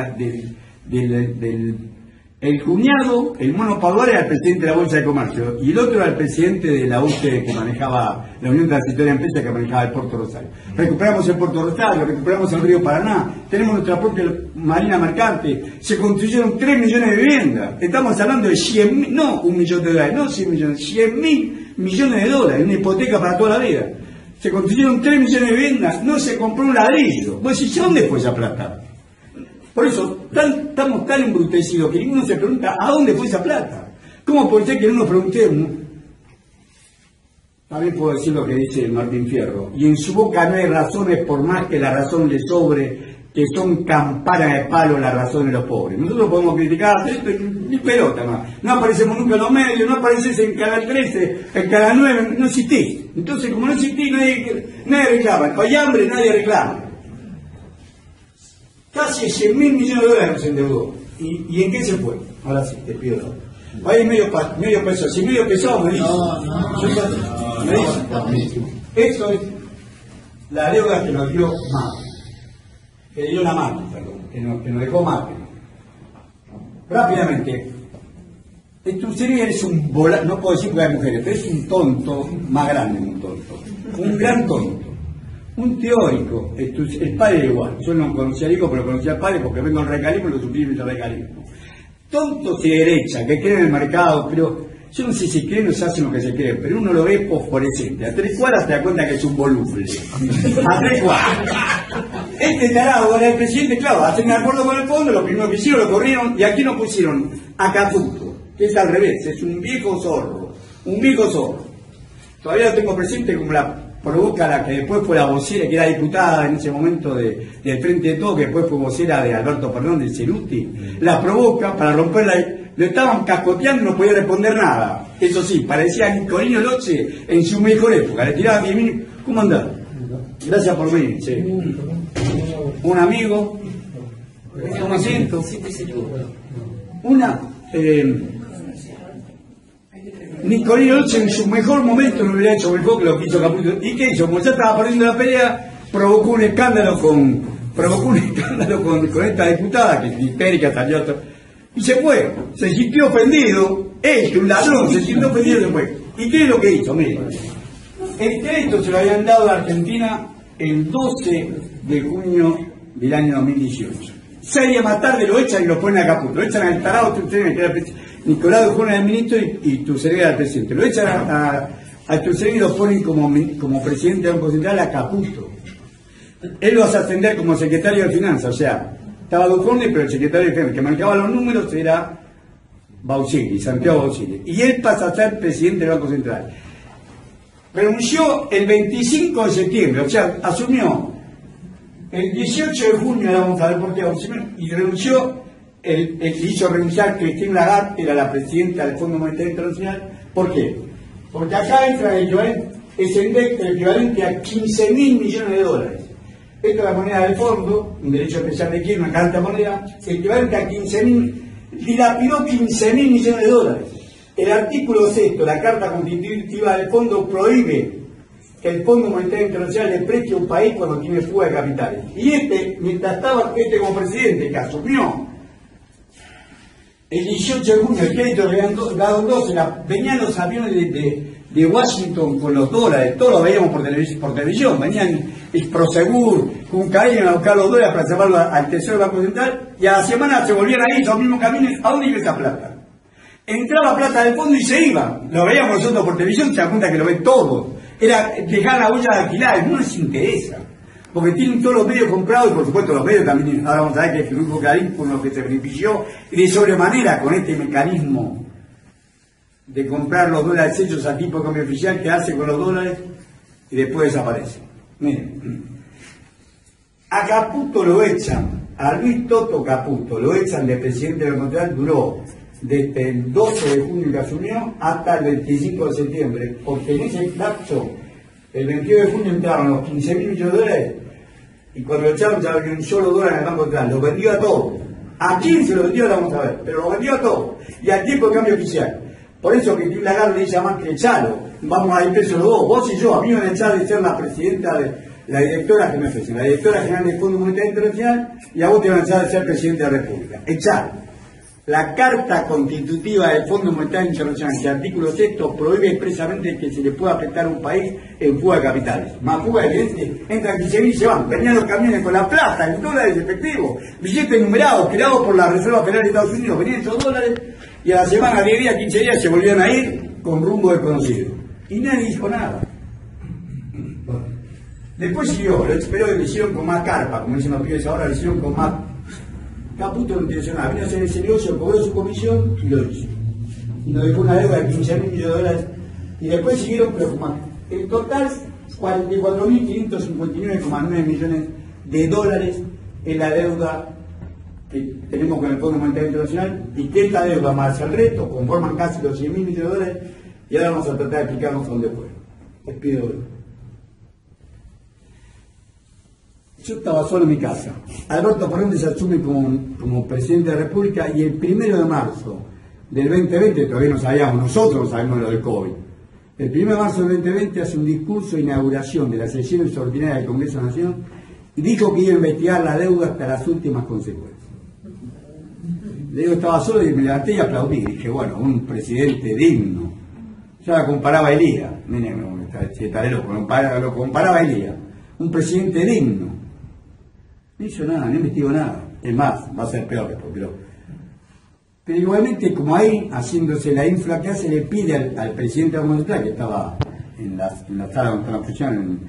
el cuñado, el mono Paduar, era el presidente de la Bolsa de Comercio, y el otro era el presidente de la UCE que manejaba, la Unión Transitoria de Empresas que manejaba el Puerto Rosario. Recuperamos el Puerto Rosario, recuperamos el río Paraná, tenemos nuestra propia marina mercante, se construyeron 3 millones de viviendas, estamos hablando de 100.000, no 1 millón de dólares, no 100 millones, 100.000 millones de dólares, una hipoteca para toda la vida. Se construyeron 3 millones de viviendas, no se compró un ladrillo. Vos decís, ¿dónde fue esa plata? Por eso estamos tan embrutecidos que ninguno se pregunta ¿a dónde fue esa plata? ¿Cómo puede ser que no nos preguntemos? También puedo decir lo que dice Martín Fierro. Y en su boca no hay razones por más que la razón le sobre, que son campanas de palo la razón de los pobres. Nosotros podemos criticar esto ni pelota más. No aparecemos nunca en los medios, no apareces en Canal 13, en Canal 9, no existís. Entonces, como no existís, nadie reclama. Hay hambre, nadie reclama. Casi 100.000 millones de dólares nos endeudó. ¿Y en qué se fue? Ahora sí, te pido. Ahí medio peso. Si medio pesado me dice. Esto es la deuda que nos dio Macri. Que le dio la Macri, perdón. Que nos dejó Macri. Rápidamente. Sturzenegger es un volante, no puedo decir que hay mujeres, pero es un tonto más grande que un tonto. Un gran tonto. Un teórico, el padre igual, yo no conocía al hijo, pero conocía al padre porque vengo al radicalismo y lo suprime el radicalismo. Tontos de derecha, que creen en el mercado, pero yo no sé si creen o se hacen lo que se creen, pero uno lo ve fosforescente. A 3 cuadras te das cuenta que es un voluble. A 3 cuadras. Este tarado era el presidente, claro, hacen un acuerdo con el fondo, lo primero que hicieron lo corrieron, y aquí no pusieron a Caputo, que es al revés, es un viejo zorro. Todavía lo tengo presente como la Provoca, la que después fue la vocera, que era diputada en ese momento del Frente de Todo, que después fue vocera de Alberto Fernández, Ceruti, la Provoca para romperla. Lo estaban cascoteando y no podía responder nada. Eso sí, parecía Nicolino Loche en su mejor época. Le tiraba 10 minutos. ¿Cómo andás? Gracias por venir. Sí. Un amigo. Un asiento. Nicolino Loche en su mejor momento no hubiera hecho mejor que lo que hizo Caputo. ¿Y qué hizo? Como ya estaba perdiendo la pelea, provocó un escándalo con esta diputada, que es histérica, salió otra. Y se fue, se sintió ofendido, un ladrón, se sintió ofendido y se fue. ¿Y qué es lo que hizo? Miren, el crédito se lo habían dado a Argentina el 12 de junio del año 2018. 6 días más tarde lo echan y lo ponen a Caputo. Lo echan al tarado Sturzenegger, que era el Nicolás de Juan era el ministro y Sturzenegger era el presidente. Lo echan a Sturzenegger y lo ponen como presidente del Banco Central a Caputo. Él lo hace ascender como secretario de Finanzas, o sea, estaba Duforne, pero el secretario de Finanzas, que marcaba los números, era Bausili, Santiago Bausili. Y él pasa a ser presidente del Banco Central. Renunció el 25 de septiembre, o sea, asumió el 18 de junio, vamos a ver por qué, y renunció, hizo renunciar Christine Lagarde, que era la presidenta del Fondo Monetario Internacional. ¿Por qué? Porque acá entra el equivalente a 15.000 millones de dólares. Esto es la moneda del fondo, un derecho especial de quién, una carta moneda, equivalente a 15.000, dilapidó 15.000 millones de dólares. El artículo 6, la carta constitutiva del fondo, prohíbe que el Fondo Monetario Internacional le preste a un país cuando tiene fuga de capitales. Y mientras estaba como presidente, que asumió El 18 de junio, el crédito dado en 12, venían los aviones de Washington con los dólares, todos los veíamos por televisión, venían el Prosegur, con caían a buscar los dólares para llevarlo al Tesoro del Banco Central, y a la semana se volvían a ir esos mismos caminos. ¿A dónde iba esa plata? Entraba plata del fondo y se iba. Lo veíamos nosotros por televisión, se da cuenta que lo ven todos. Era dejar la olla de alquilar, no les interesa. Porque tienen todos los medios comprados, y por supuesto los medios también. Ahora vamos a ver que es el grupo Clarín con lo que se benefició y de sobremanera con este mecanismo de comprar los dólares hechos a tipo de cambio oficial, que hace con los dólares y después desaparece. Miren, a Caputo lo echan, a Luis Toto Caputo lo echan de presidente del Banco Central, duró desde el 12 de junio que asumió hasta el 25 de septiembre, porque en ese lapso, el 22 de junio entraron los 15.000 millones de dólares, y cuando lo echaron ya había un solo dólar en el Banco Central, lo vendió a todos. ¿A quién se lo vendió? Lo vamos a ver, pero lo vendió a todos, y al tipo de cambio oficial. Por eso que Tim Lagarde le dice a Macri, echalo, vamos a ir presos los dos, vos y yo, a mí me van a echar de ser la presidenta de la directora que me ofrecen, la directora general del Fondo Monetario Internacional, y a vos te van a echar de ser presidente de la República. Echalo. La Carta Constitutiva del Fondo Monetario Internacional, que artículo 6 prohíbe expresamente que se le pueda afectar a un país en fuga de capitales. Más fuga de gente, entran 15.000 y se van. Venían los camiones con la plata, el dólar de efectivo, billetes numerados creados por la Reserva Federal de Estados Unidos. Venían esos dólares y a la semana, 10 días, 15 días se volvían a ir con rumbo desconocido. Y nadie dijo nada. Después siguió, pero lo hicieron con más carpa, como dicen los pibes ahora, lo hicieron con más. Caputo no intenció nada, vino a hacer ese negocio, cobró su comisión y lo hizo. Y nos dejó una deuda de 15.000 millones de dólares. Y después siguieron, pero en total 44.559,9 millones de dólares en la deuda que tenemos con el Fondo Monetario Internacional, y que esta deuda más el resto conforman casi los 100.000 millones de dólares, y ahora vamos a tratar de explicarnos dónde fue. Les pido. Yo estaba solo en mi casa. Alberto Fernández asume como presidente de la República, y el 1 de marzo del 2020, todavía no sabíamos, nosotros no sabemos lo del COVID, el 1 de marzo del 2020 hace un discurso de inauguración de la sesión extraordinaria del Congreso de la Nación y dijo que iba a investigar la deuda hasta las últimas consecuencias. Le digo, estaba solo y me levanté y aplaudí. Dije, bueno, un presidente digno. Yo la comparaba a Elías, miren, lo comparaba a Elías, un presidente digno. No hizo nada, no investigó nada. Es más, va a ser peor después, pero igualmente, como ahí, haciéndose la infla que hace, le pide al presidente de la Banco Central, que estaba en la sala donde estaba escuchando,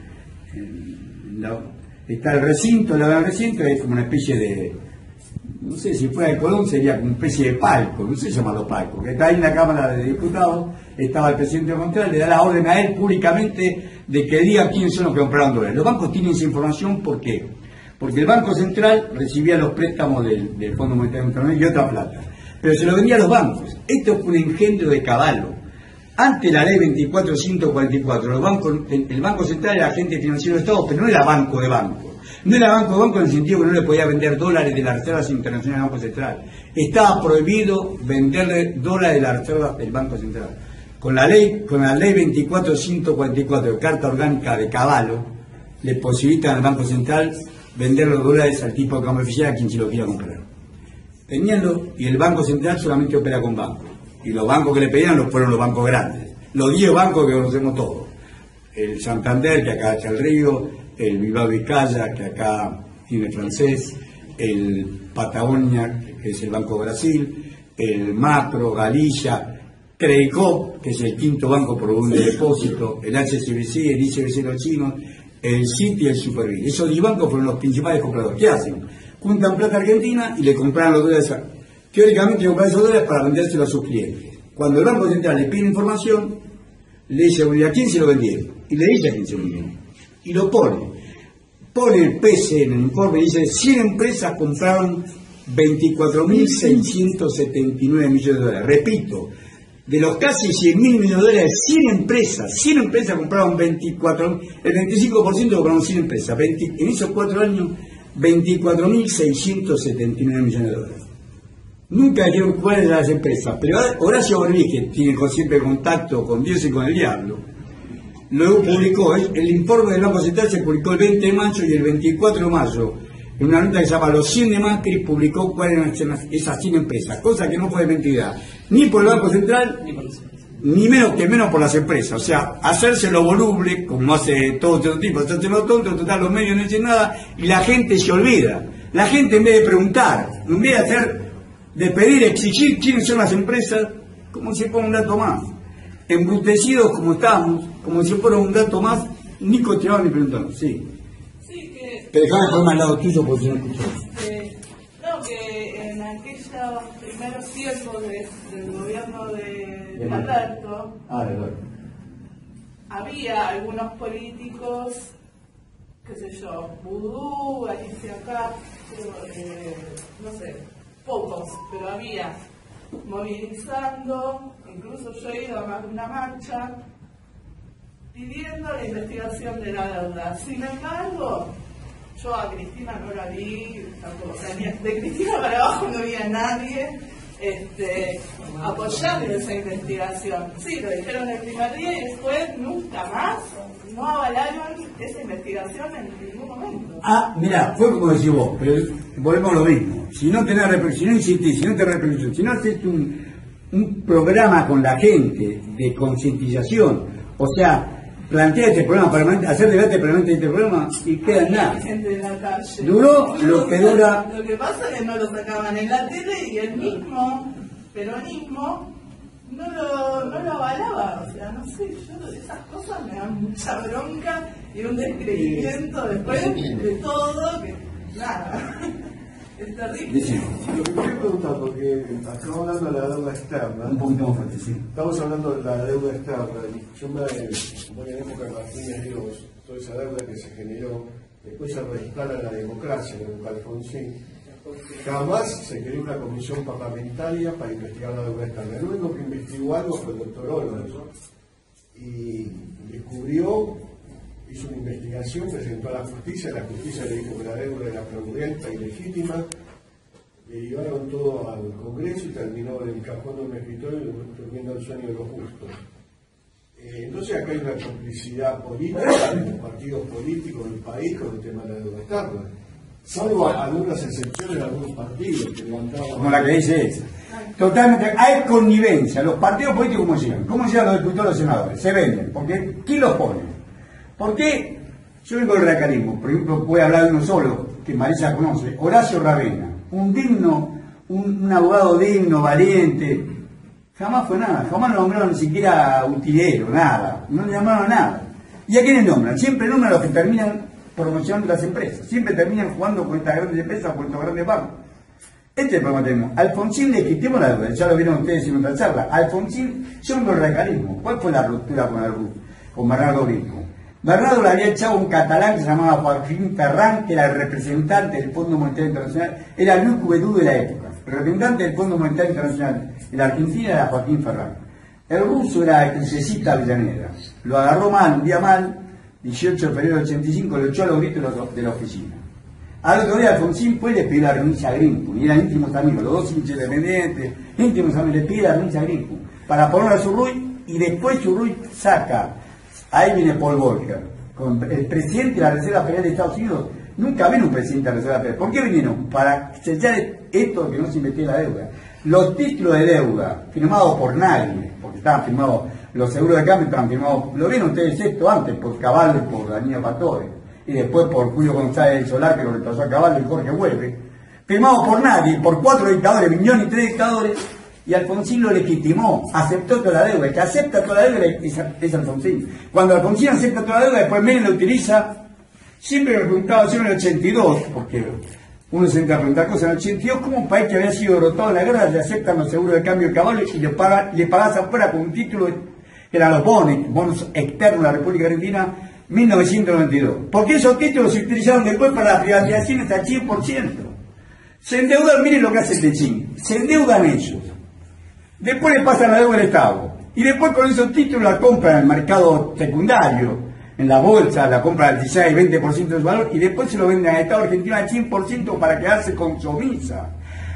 está el recinto, el recinto es como una especie de, no sé, si fuera el Colón sería como una especie de palco, no sé llamarlo palco, que está ahí en la Cámara de Diputados, estaba el presidente de la Banco Central, le da la orden a él públicamente de que diga quiénes son los que compraron dólares. Los bancos tienen esa información, ¿por qué? Porque el Banco Central recibía los préstamos del Fondo Monetario Internacional y otra plata, pero se lo vendía a los bancos. Esto fue un engendro de Caballo. Ante la ley 24.144, el Banco Central era agente financiero del Estado, pero no era banco de banco. No era banco de banco en el sentido que no le podía vender dólares de las reservas internacionales al Banco Central. Estaba prohibido venderle dólares de las reservas del Banco Central. Con la ley 24.144, Carta Orgánica de Caballo, le posibilitan al Banco Central vender los dólares al tipo de cambio oficial a quien se lo quiera comprar. Teníanlo, y el Banco Central solamente opera con bancos. Y los bancos que le pedían fueron los bancos grandes. Los 10 bancos que conocemos todos. El Santander, que acá echa el Río, el Bilbao Vizcaya, que acá tiene Francés, el Patagonia, que es el Banco de Brasil, el Macro, Galicia, Credicop, que es el quinto banco por volumen de depósito, el HSBC, el ICBC los chinos, el Citi y el Superville. Esos 10 bancos fueron los principales compradores. ¿Qué hacen? Juntan plata argentina y le compraron los dólares. Teóricamente le compraron esos dólares para vendérselo a sus clientes. Cuando el Banco Central le pide información, le dice a quién se lo vendieron. Y le dice a quién se lo vendieron. Y lo pone. Pone el PC en el informe y dice 100 empresas compraron 24.679 millones de dólares. Repito, de los casi 100.000 millones de dólares, 100 empresas compraron el 25% compraron 100 empresas. En esos 4 años, 24.679 millones de dólares. Nunca dijeron cuáles eran las empresas, pero Horacio Borbí, que tiene siempre contacto con Dios y con el diablo, luego publicó, el informe del Banco Central se publicó el 20 de mayo y el 24 de mayo en una nota que se llama Los 100 de Macri, publicó cuáles eran esas 100 empresas, cosa que no fue mentira, ni por el Banco Central, ni menos por las empresas. O sea, hacérselo voluble, como hace todo este tipo, hacérselo tonto, total, los medios no dicen nada, y la gente se olvida. La gente, en vez de preguntar, en vez de pedir, exigir quiénes son las empresas, como si fuera un dato más. Embrutecidos como estamos, como si fuera un dato más, ni continuaban ni preguntaban. Sí. Sí, que... Te dejaba ponerme al lado tuyo porque si no escuchó. No, que en aquellos primeros tiempos del gobierno de Alberto, había algunos políticos, qué sé yo, Vudú, Alicia Castro, no sé, pocos, pero había movilizando, incluso yo he ido a más de una marcha, pidiendo la investigación de la deuda. Sin embargo, yo a Cristina no la vi, tampoco, o sea, de Cristina para abajo no había nadie apoyando esa investigación. Sí, lo dijeron el primer día y después nunca más no avalaron esa investigación en ningún momento. Ah, mira, fue como decís vos, pero volvemos a lo mismo. Si no tenés repercusión, si no insistís, si no te repercusión, si no haces un programa con la gente de concientización, o sea, plantea este programa permanente, hacer debate permanente de este programa y queda en nada. Gente en la calle. Duró lo que dura. Lo que pasa es que no lo sacaban en la tele y el mismo peronismo no lo avalaba. O sea, no sé, yo esas cosas me dan mucha bronca y un descreimiento después de todo, que nada. Es terrible. Lo que quería preguntar, porque estamos hablando de la deuda externa. Un poquito más fuerte, sí. Estamos hablando de la deuda externa. Yo en época de Martínez Dios, toda esa deuda que se generó, después se reinstala la democracia en época de Alfonsín. Jamás se creó una comisión parlamentaria para investigar la deuda externa. El único que investigó algo fue el doctor Olmos. Y descubrió, hizo una investigación, presentó a la justicia le dijo que la deuda era fraudulenta, ilegítima, le llevaron todo al Congreso y terminó en el cajón de un escritorio durmiendo el sueño de los justos. Entonces acá hay una complicidad política de los partidos políticos del país con el tema de la deuda externa, salvo algunas excepciones de algunos partidos que levantaban... Como la que dice esa. Totalmente, hay connivencia. Los partidos políticos, ¿cómo llegan? ¿Cómo llegan los diputados y los senadores? Se venden, porque ¿quién los pone? ¿Por qué? Yo vengo del radicalismo, por ejemplo, voy a hablar de uno solo, que Marisa conoce, Horacio Ravena, un abogado digno, valiente, jamás fue nada, jamás lo nombraron ni siquiera utilero, nada, no le llamaron nada. ¿Y a quiénes nombran? Siempre nombran a los que terminan promocionando las empresas, siempre terminan jugando con estas grandes empresas, con estos grandes bancos. Este es el problema que tenemos. Alfonsín le quitemos la deuda, ya lo vieron ustedes en otra charla. Alfonsín, yo vengo del radicalismo. ¿Cuál fue la ruptura con el RUF? Con Bernardo Brinco. Bernardo le había echado un catalán que se llamaba Joaquín Ferrán, que era el representante del Fondo Monetario Internacional, era el Luc Vedú de la época. El representante del Fondo Monetario Internacional en la Argentina era Joaquín Ferrán. El ruso era Crucecita Avellaneda. Lo agarró mal, un día mal, 18 de febrero del 85, lo echó a los gritos de la oficina. Al otro día Alfonsín fue y le pidió la renuncia a Greenpool, y eran íntimos amigos, los dos hinchas independientes, íntimos amigos, le pide la renuncia a Greenpool, para poner a Zurruy, y después Zurruy saca. Ahí viene Paul Volcker, con el presidente de la Reserva Federal de Estados Unidos. Nunca vino un presidente de la Reserva Federal. ¿Por qué vinieron? Para sellar esto de que no se investigue la deuda. Los títulos de deuda, firmados por nadie, porque estaban firmados, los seguros de cambio estaban firmados, lo vieron ustedes esto antes, por Caballo y por Daniel Pastore, y después por Julio González Solar, que lo reemplazó a Caballo, y Jorge Huelve, firmados por nadie, por 4 dictadores, Miñón y 3 dictadores, y Alfonsín lo legitimó, aceptó toda la deuda. El que acepta toda la deuda es Alfonsín. Cuando Alfonsín acepta toda la deuda, después Menem lo utiliza. Siempre me preguntaba yo en el 82, porque uno se entra a preguntar cosas en el 82, como un país que había sido derrotado en la guerra le aceptan los seguros de cambio de Caballo y le pagás afuera con un título que eran los bonos externos de la República Argentina, 1992. Porque esos títulos se utilizaron después para las privatizaciones al 100%. Se endeudan, miren lo que hace el Techín, se endeudan ellos. Después le pasan la deuda al Estado. Y después con esos títulos la compran en el mercado secundario, en la bolsa, la compran al 16-20% de su valor, y después se lo venden al Estado argentino al 100% para quedarse con Somisa.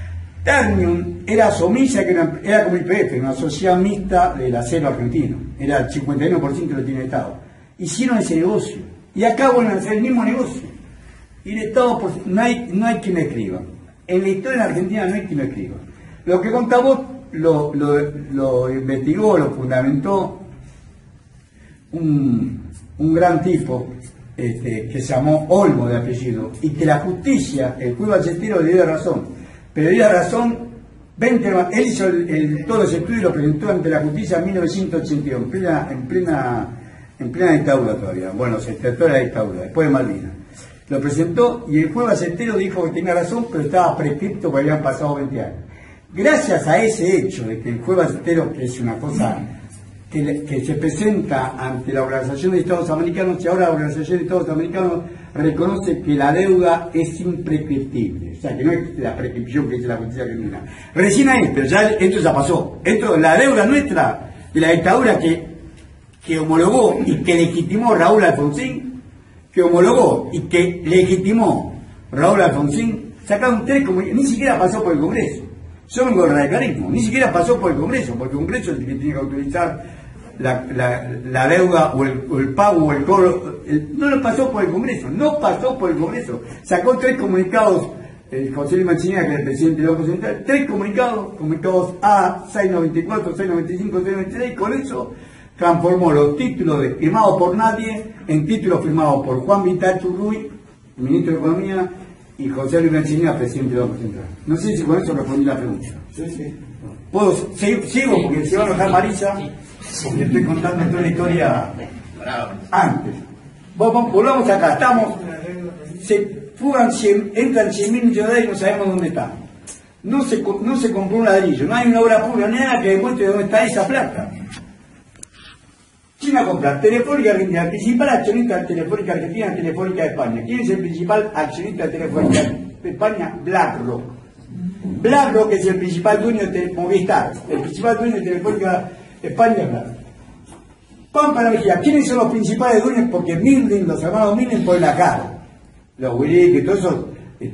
Ternium era Somisa, que era como IPF, una sociedad mixta del acero argentino. Era el 51% que lo tiene el Estado. Hicieron ese negocio. Y acá vuelven a hacer el mismo negocio. Y el Estado, no hay quien escriba. En la historia en Argentina no hay quien escriba. Lo que contá vos lo investigó, lo fundamentó un gran tipo que se llamó Olmo de apellido, y que la justicia, el juez Ballestero, le dio razón. Pero le dio razón, él hizo todos los estudios y lo presentó ante la justicia en 1982, en plena dictadura todavía. Bueno, se trató de la dictadura, después de Malvinas. Lo presentó y el juez Ballestero dijo que tenía razón, pero estaba prescripto porque habían pasado 20 años. Gracias a ese hecho de que el juez Ballestero, que es una cosa que se presenta ante la Organización de Estados Americanos, y ahora la Organización de Estados Americanos reconoce que la deuda es imprescriptible, o sea que no es la prescripción que dice la justicia criminal. Recién ahí, pero ya esto ya pasó. Esto, la deuda nuestra de la dictadura que homologó y que legitimó Raúl Alfonsín, Raúl Alfonsín, sacaron 3 comunicados, ni siquiera pasó por el Congreso. Yo vengo del radicalismo, ni siquiera pasó por el Congreso, porque el Congreso es el que tiene que autorizar la deuda o el pago o el cobro. No lo pasó por el Congreso, sacó 3 comunicados, José Luis Mancinea, que es el presidente del Banco Central, 3 comunicados A, 694, 695, 696, con eso transformó los títulos firmados por nadie en títulos firmados por Juan Vital Churruy, ministro de Economía, y José Luis Mancinea, presidente del Banco Central. No sé si con eso respondí la pregunta. Sí. ¿Puedo sigo porque se va a enojar Marisa? Porque estoy contando toda la historia antes. Volvamos acá, se fugan entran 100.000 millones de dólares y no sabemos dónde están. No se compró un ladrillo, no hay una obra pública, nada que demuestre dónde está esa plata. ¿Quién va a comprar? Telefónica Argentina, el principal accionista de Telefónica Argentina, Telefónica de España. ¿Quién es el principal accionista de Telefónica de España? BlackRock. BlackRock es el principal dueño de Movistar, el principal dueño de Telefónica de España es BlackRock. Pampa Energía, ¿quiénes son los principales dueños? Porque Milden, los hermanos Milden ponen la cara. Los Willy, que todos esos,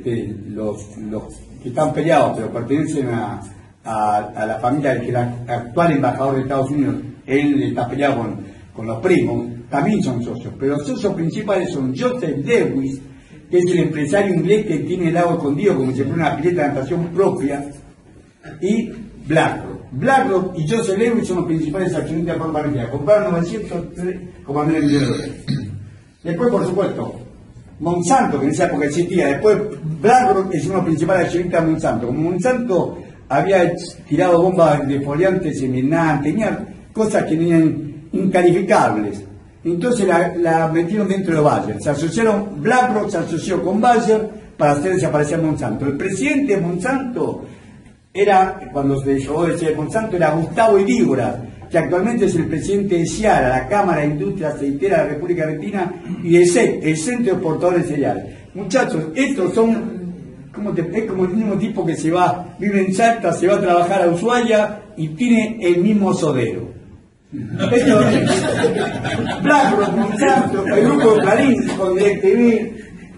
los que están peleados, pero pertenecen a la familia del que era actual embajador de Estados Unidos, él está peleado con los primos, también son socios, pero los socios principales son Joseph Lewis, que es el empresario inglés que tiene el lago escondido como si fuera una pileta de natación propia, y BlackRock y Joseph Lewis son los principales accionistas de Pampa Energía. Compraron 903,9 millones de dólares. Después, por supuesto, Monsanto, que en esa época existía. Después, BlackRock es uno de los principales accionistas de Monsanto. Como Monsanto había tirado bombas defoliantes en Vietnam, tenía cosas que eran incalificables. Entonces la metieron dentro de Bayer. BlackRock se asoció con Bayer para hacer desaparecer Monsanto. El presidente de Monsanto era, cuando se llegó de Monsanto, era Gustavo Idígora, que actualmente es el presidente de CIARA, la Cámara de Industria Aceitera de la República Argentina, y de CEP, el Centro de Exportadores de Cereales. Muchachos, estos son es como el mismo tipo que vive en Salta, se va a trabajar a Ushuaia y tiene el mismo sodero. BlackRock, Monsanto, el grupo de Clarín con DirecTV,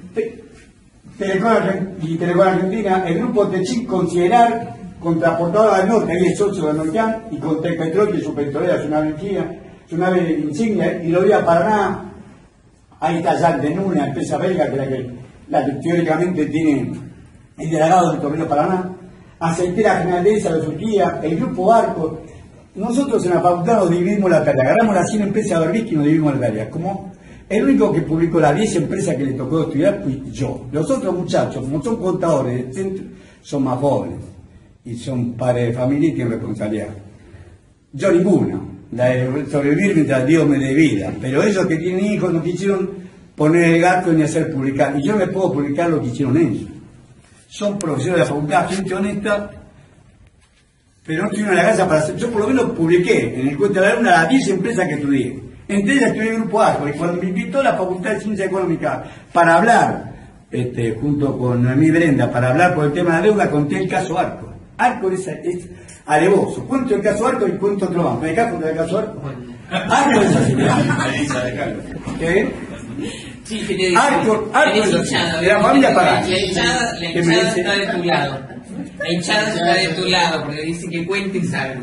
Telecom Argentina, el grupo Techin Considerar con Transportadora del Norte, ahí es socio de Nortean, y con Tecpetrol, que es su petrolera, su nave insignia, y lo de Paraná, ahí está Jan de Nuna, una empresa belga, que la que teóricamente tiene el delegado del Torneo Paraná, Aceitera General de Turquía, el grupo Arcos. Nosotros en la facultad nos dividimos la tarea, agarramos las 100 empresas de Berbisky y nos dividimos la tarea. Como el único que publicó las 10 empresas que le tocó estudiar fui yo. Los otros muchachos, como son contadores del centro, son más jóvenes y son padres de familia y tienen responsabilidad. Yo ninguno, la de sobrevivir mientras Dios me dé vida, pero ellos que tienen hijos no quisieron poner el gato ni hacer publicar, y yo no puedo publicar lo que hicieron ellos. Son profesores de la facultad, gente honesta, pero no tuvieron la casa para hacer. Yo por lo menos publiqué en el Cuento de la Luna las 10 empresas que estudié. Entre ellas estudié el Grupo Arco, y cuando me invitó a la Facultad de Ciencia Económica para hablar, junto con Noemí Brenda, para hablar por el tema de la deuda, conté el caso Arco. Arco es alevoso. Cuento el caso Arco y cuento otro banco. ¿Me dejás contar el caso Arco? Arco es así. ¿Qué? Sí, que Arco es así. De la familia Pará. La hinchada está de tu lado. La hinchada está de tu lado, porque dice que cuente y sabe.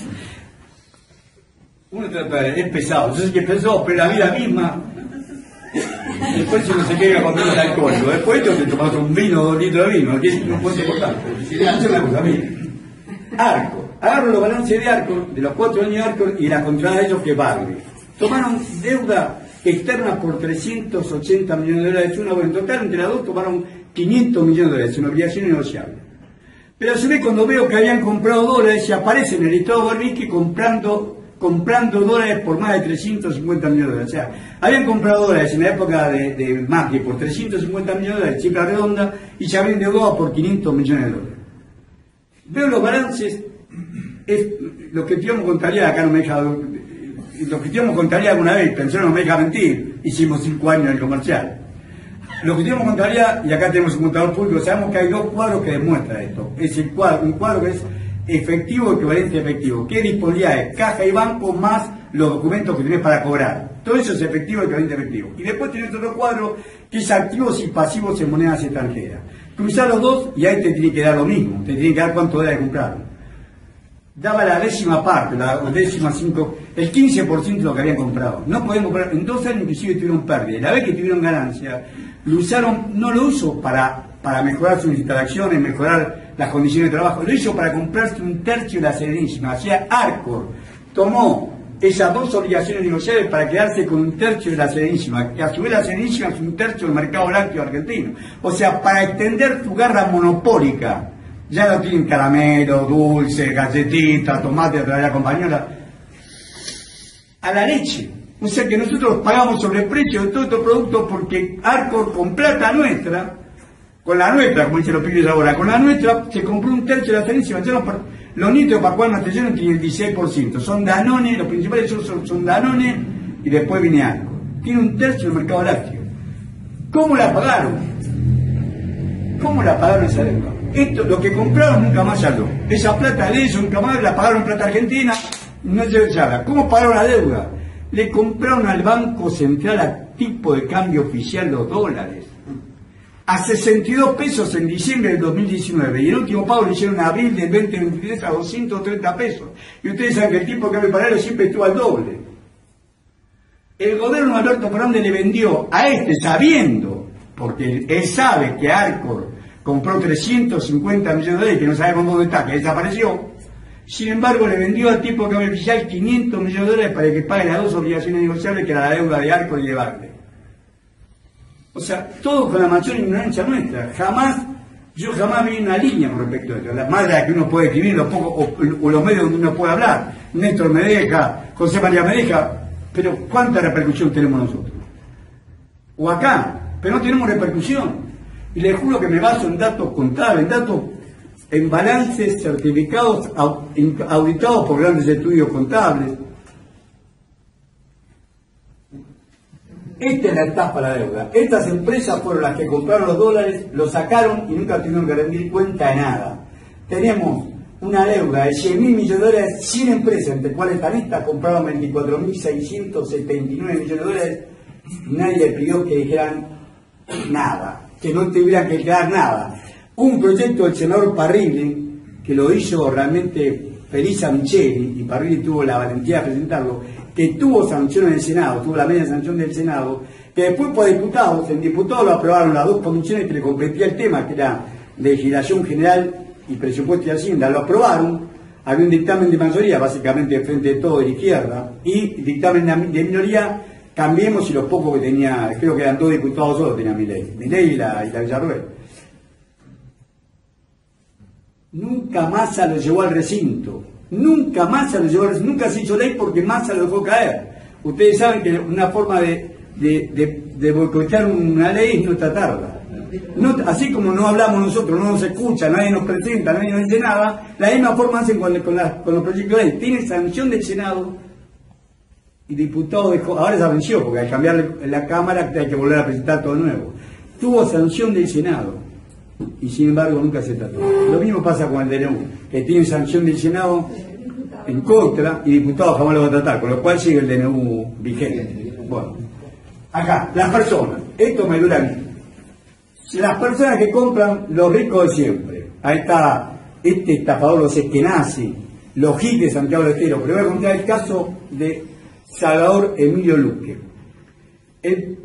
Uno trata de, es pesado, yo sé que es pesado, pero la vida misma Después uno se queda con todo el alcohólico. Después te tomas un vino, 2 litros de vino, que no puede ser importante. Esa es la cosa, mire. Arcor. Agarro los balances de Arcor, de los 4 años de Arcor, y la contrada de ellos que Bagre. Tomaron deuda externa por 380 millones de dólares. Bueno, en total entre las dos tomaron 500 millones de dólares, una obligación negociable. Pero a su vez cuando veo que habían comprado dólares, se aparece en el estado de Berlín comprando dólares por más de 350 millones de dólares. O sea, habían comprado dólares en la época de Macri por 350 millones de dólares, cifra redonda, y se habían endeudado por 500 millones de dólares. Veo los balances, los que tío me contaría, acá no me deja, los que tío me contaría alguna vez, pensaron no me deja mentir, hicimos 5 años en el comercial. Lo que tío me contaría, y acá tenemos un contador público, sabemos que hay 2 cuadros que demuestran esto. Es el cuadro, un cuadro que es efectivo, equivalente a efectivo, que es disponibilidad, caja y banco más los documentos que tenés para cobrar. Todo eso es efectivo, equivalente a efectivo. Y después tenés otro cuadro que es activos y pasivos en monedas extranjeras. Cruzar los dos y ahí te tiene que dar lo mismo, te tiene que dar cuánto dólares compraron. Daba la 10ª parte, la 15, el 15% de lo que habían comprado. No podían comprar, en 2 años inclusive tuvieron pérdida. La vez que tuvieron ganancia, lo usaron, no lo usó para mejorar sus instalaciones, mejorar las condiciones de trabajo, lo hizo para comprarse 1/3 de la Serenísima. O sea, Arcor tomó esas 2 obligaciones negociables para quedarse con 1/3 de la Serenísima, que a su vez la Serenísima es 1/3 del mercado lácteo argentino. O sea, para extender tu garra monopólica, ya no tienen caramelo, dulce, galletitas, tomate a través de la compañera, a la leche. O sea que nosotros pagamos sobreprecio de todos estos productos porque Arcor con plata nuestra, con la nuestra, como dicen los pibes ahora, con la nuestra se compró 1/3 de la Serenísima. Los nitrios para cuál mantención tienen el 16%. Son Danone, los principales son Danone y después viene Arcor. Tiene 1/3 del mercado lácteo. ¿Cómo la pagaron? ¿Cómo la pagaron esa deuda? Esto, lo que compraron nunca más salió. Esa plata de ellos nunca más la pagaron en plata argentina, no se echaba. ¿Cómo pagaron la deuda? Le compraron al Banco Central a tipo de cambio oficial los dólares. A 62 pesos en diciembre del 2019. Y el último pago lo hicieron en abril del 2023 a 230 pesos. Y ustedes saben que el tipo de cambio paralelo siempre estuvo al doble. El gobierno de Alberto Fernández le vendió a sabiendo, porque él sabe que Arcor compró 350 millones de dólares, que no sabemos dónde está, que desapareció. Sin embargo, le vendió al tipo de cambio oficial 500 millones de dólares para que pague las 2 obligaciones negociables, que era la deuda de Arcor y de Bagre. O sea, todo con la mayor ignorancia nuestra. Yo jamás vi una línea con respecto a esto. La madre a que uno puede escribir, o los medios donde uno puede hablar. Néstor me deja, José María me deja, pero ¿cuánta repercusión tenemos nosotros? O acá, pero no tenemos repercusión. Y les juro que me baso en datos contables, en balances certificados, auditados por grandes estudios contables. Esta es la etapa de la deuda. Estas empresas fueron las que compraron los dólares, los sacaron y nunca tuvieron que rendir cuenta de nada. Tenemos una deuda de 100.000 millones de dólares, 100 empresas, entre cuales Tanistas compraron 24.679 millones de dólares, y nadie le pidió que dijeran nada, que no tuvieran que quedar nada. Un proyecto del senador Parrilli, que lo hizo realmente feliz a Micheli, y Parrilli tuvo la valentía de presentarlo, que tuvo sanción en el Senado, tuvo la media sanción del Senado, que después por diputados, en diputados lo aprobaron las 2 comisiones que le competía el tema, que era Legislación General y Presupuesto y Hacienda, lo aprobaron, había un dictamen de mayoría, básicamente de Frente de Todo de la izquierda, y dictamen de minoría, Cambiemos, y los pocos que tenía, creo que eran 2 diputados solo tenía Milei y la Villarruel. Nunca Massa lo llevó al recinto. Nunca Massa lo llevó al recinto. Nunca se hizo ley porque Massa lo dejó caer. Ustedes saben que una forma de boicotear una ley es no tratarla. No, así como no hablamos nosotros, no nos escucha, nadie nos presenta, nadie nos dice nada, la misma forma hacen con los proyectos de ley. Tiene sanción del Senado y diputado dejó, ahora se venció porque al cambiar la Cámara hay que volver a presentar todo nuevo. Tuvo sanción del Senado y sin embargo nunca se trató. Lo mismo pasa con el DNU, que tiene sanción del Senado en contra y diputado jamás lo va a tratar, con lo cual sigue el DNU vigente. Bueno, acá, las personas, esto me dura a mí. Las personas que compran los ricos de siempre, ahí está este estafador, los Eskenazi, los hits de Santiago del Estero, pero voy a contar el caso de Salvador Emilio Luque. El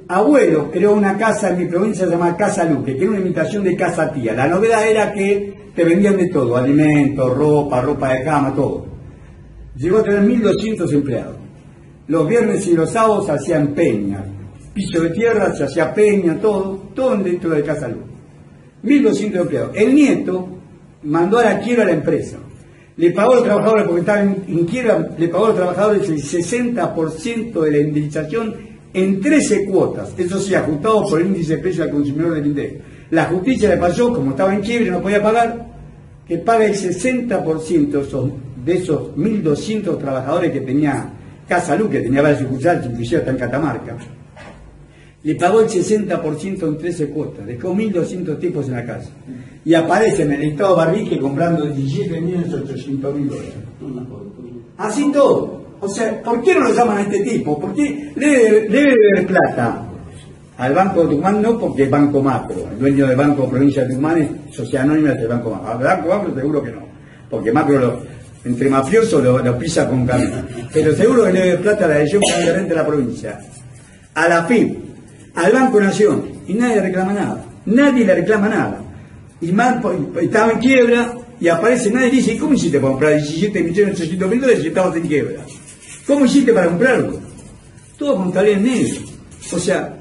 abuelo creó una casa en mi provincia llamada Casa Luque, que era una imitación de Casa Tía. La novedad era que te vendían de todo, alimentos, ropa de cama, todo. Llegó a tener 1.200 empleados. Los viernes y los sábados hacían peña, piso de tierra, se hacía peña, todo dentro de Casa Luque. 1.200 empleados. El nieto mandó a la quiebra a la empresa. Le pagó a los trabajadores, porque estaban en quiebra, le pagó a los trabajadores el 60% de la indemnización en 13 cuotas. Eso sí, ajustado por el índice de precio al consumidor del INDEC. La justicia le pasó, como estaba en quiebra y no podía pagar, que paga el 60% de esos 1.200 trabajadores que tenía Casa Luque, que tenía varias sucursales, inclusive hasta en Catamarca. Le pagó el 60% en 13 cuotas, dejó 1.200 tipos en la casa. Y aparece en el estado Barrique comprando $17.800.000. Así todo. O sea, ¿por qué no lo llaman a este tipo? ¿Por qué le debe dar plata al Banco de Tucumán? No, porque es Banco Macro. El dueño del Banco Provincia de Tucumán es Sociedad Anónima del Banco Macro. Al Banco Macro seguro que no. Porque Macro entre mafiosos lo pisa con camino. Pero seguro que le debe plata a la dirección de la provincia. A la FIP. Al Banco Nación, y nadie le reclama nada, nadie le reclama nada. Y más, estaba en quiebra, y aparece nadie y dice, ¿y cómo hiciste para comprar $17.800.000 si estabas en quiebra? ¿Cómo hiciste para comprarlo? Todo contabilidad en negro. O sea,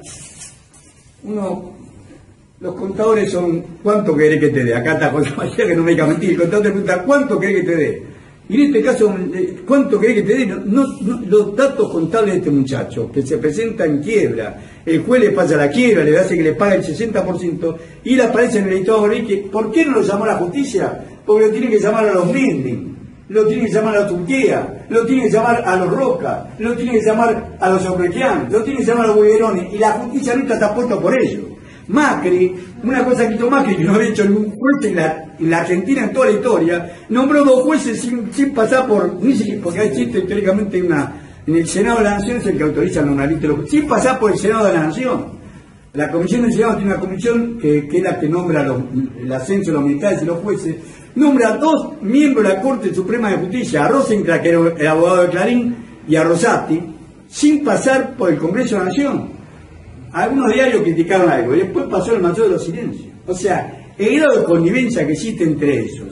los contadores son, ¿cuánto querés que te dé? Acá está José María, que no me diga mentir, el contador te pregunta, ¿cuánto querés que te dé? Y en este caso, ¿cuánto querés que te dé? Los datos contables de este muchacho, que se presenta en quiebra, el juez le pasa la quiebra, le hace que le pague el 60%, y le aparece en el estado de Barrique. ¿Por qué no lo llamó a la justicia? Porque lo tiene que llamar a los Mending, lo tiene que llamar a la Turquía, lo tiene que llamar a los Roca, lo tiene que llamar a los Obrequian, lo tiene que llamar a los Buguerones, y la justicia nunca está puesta por ellos. Macri, una cosa que hizo Macri, que no había hecho ningún juez en la Argentina en toda la historia, nombró 2 jueces sin pasar por, ni siquiera, porque existe teóricamente en el Senado de la Nación, es el que autoriza el nombramiento de los jueces, sin pasar por el Senado de la Nación. La Comisión del Senado tiene una comisión que es la que nombra el ascenso de los militares y los jueces, nombra a 2 miembros de la Corte Suprema de Justicia, a Rosencrantz, que era el abogado de Clarín, y a Rosati, sin pasar por el Congreso de la Nación. Algunos diarios criticaron algo y después pasó el mayor de los silencios. O sea, el grado de connivencia que existe entre ellos,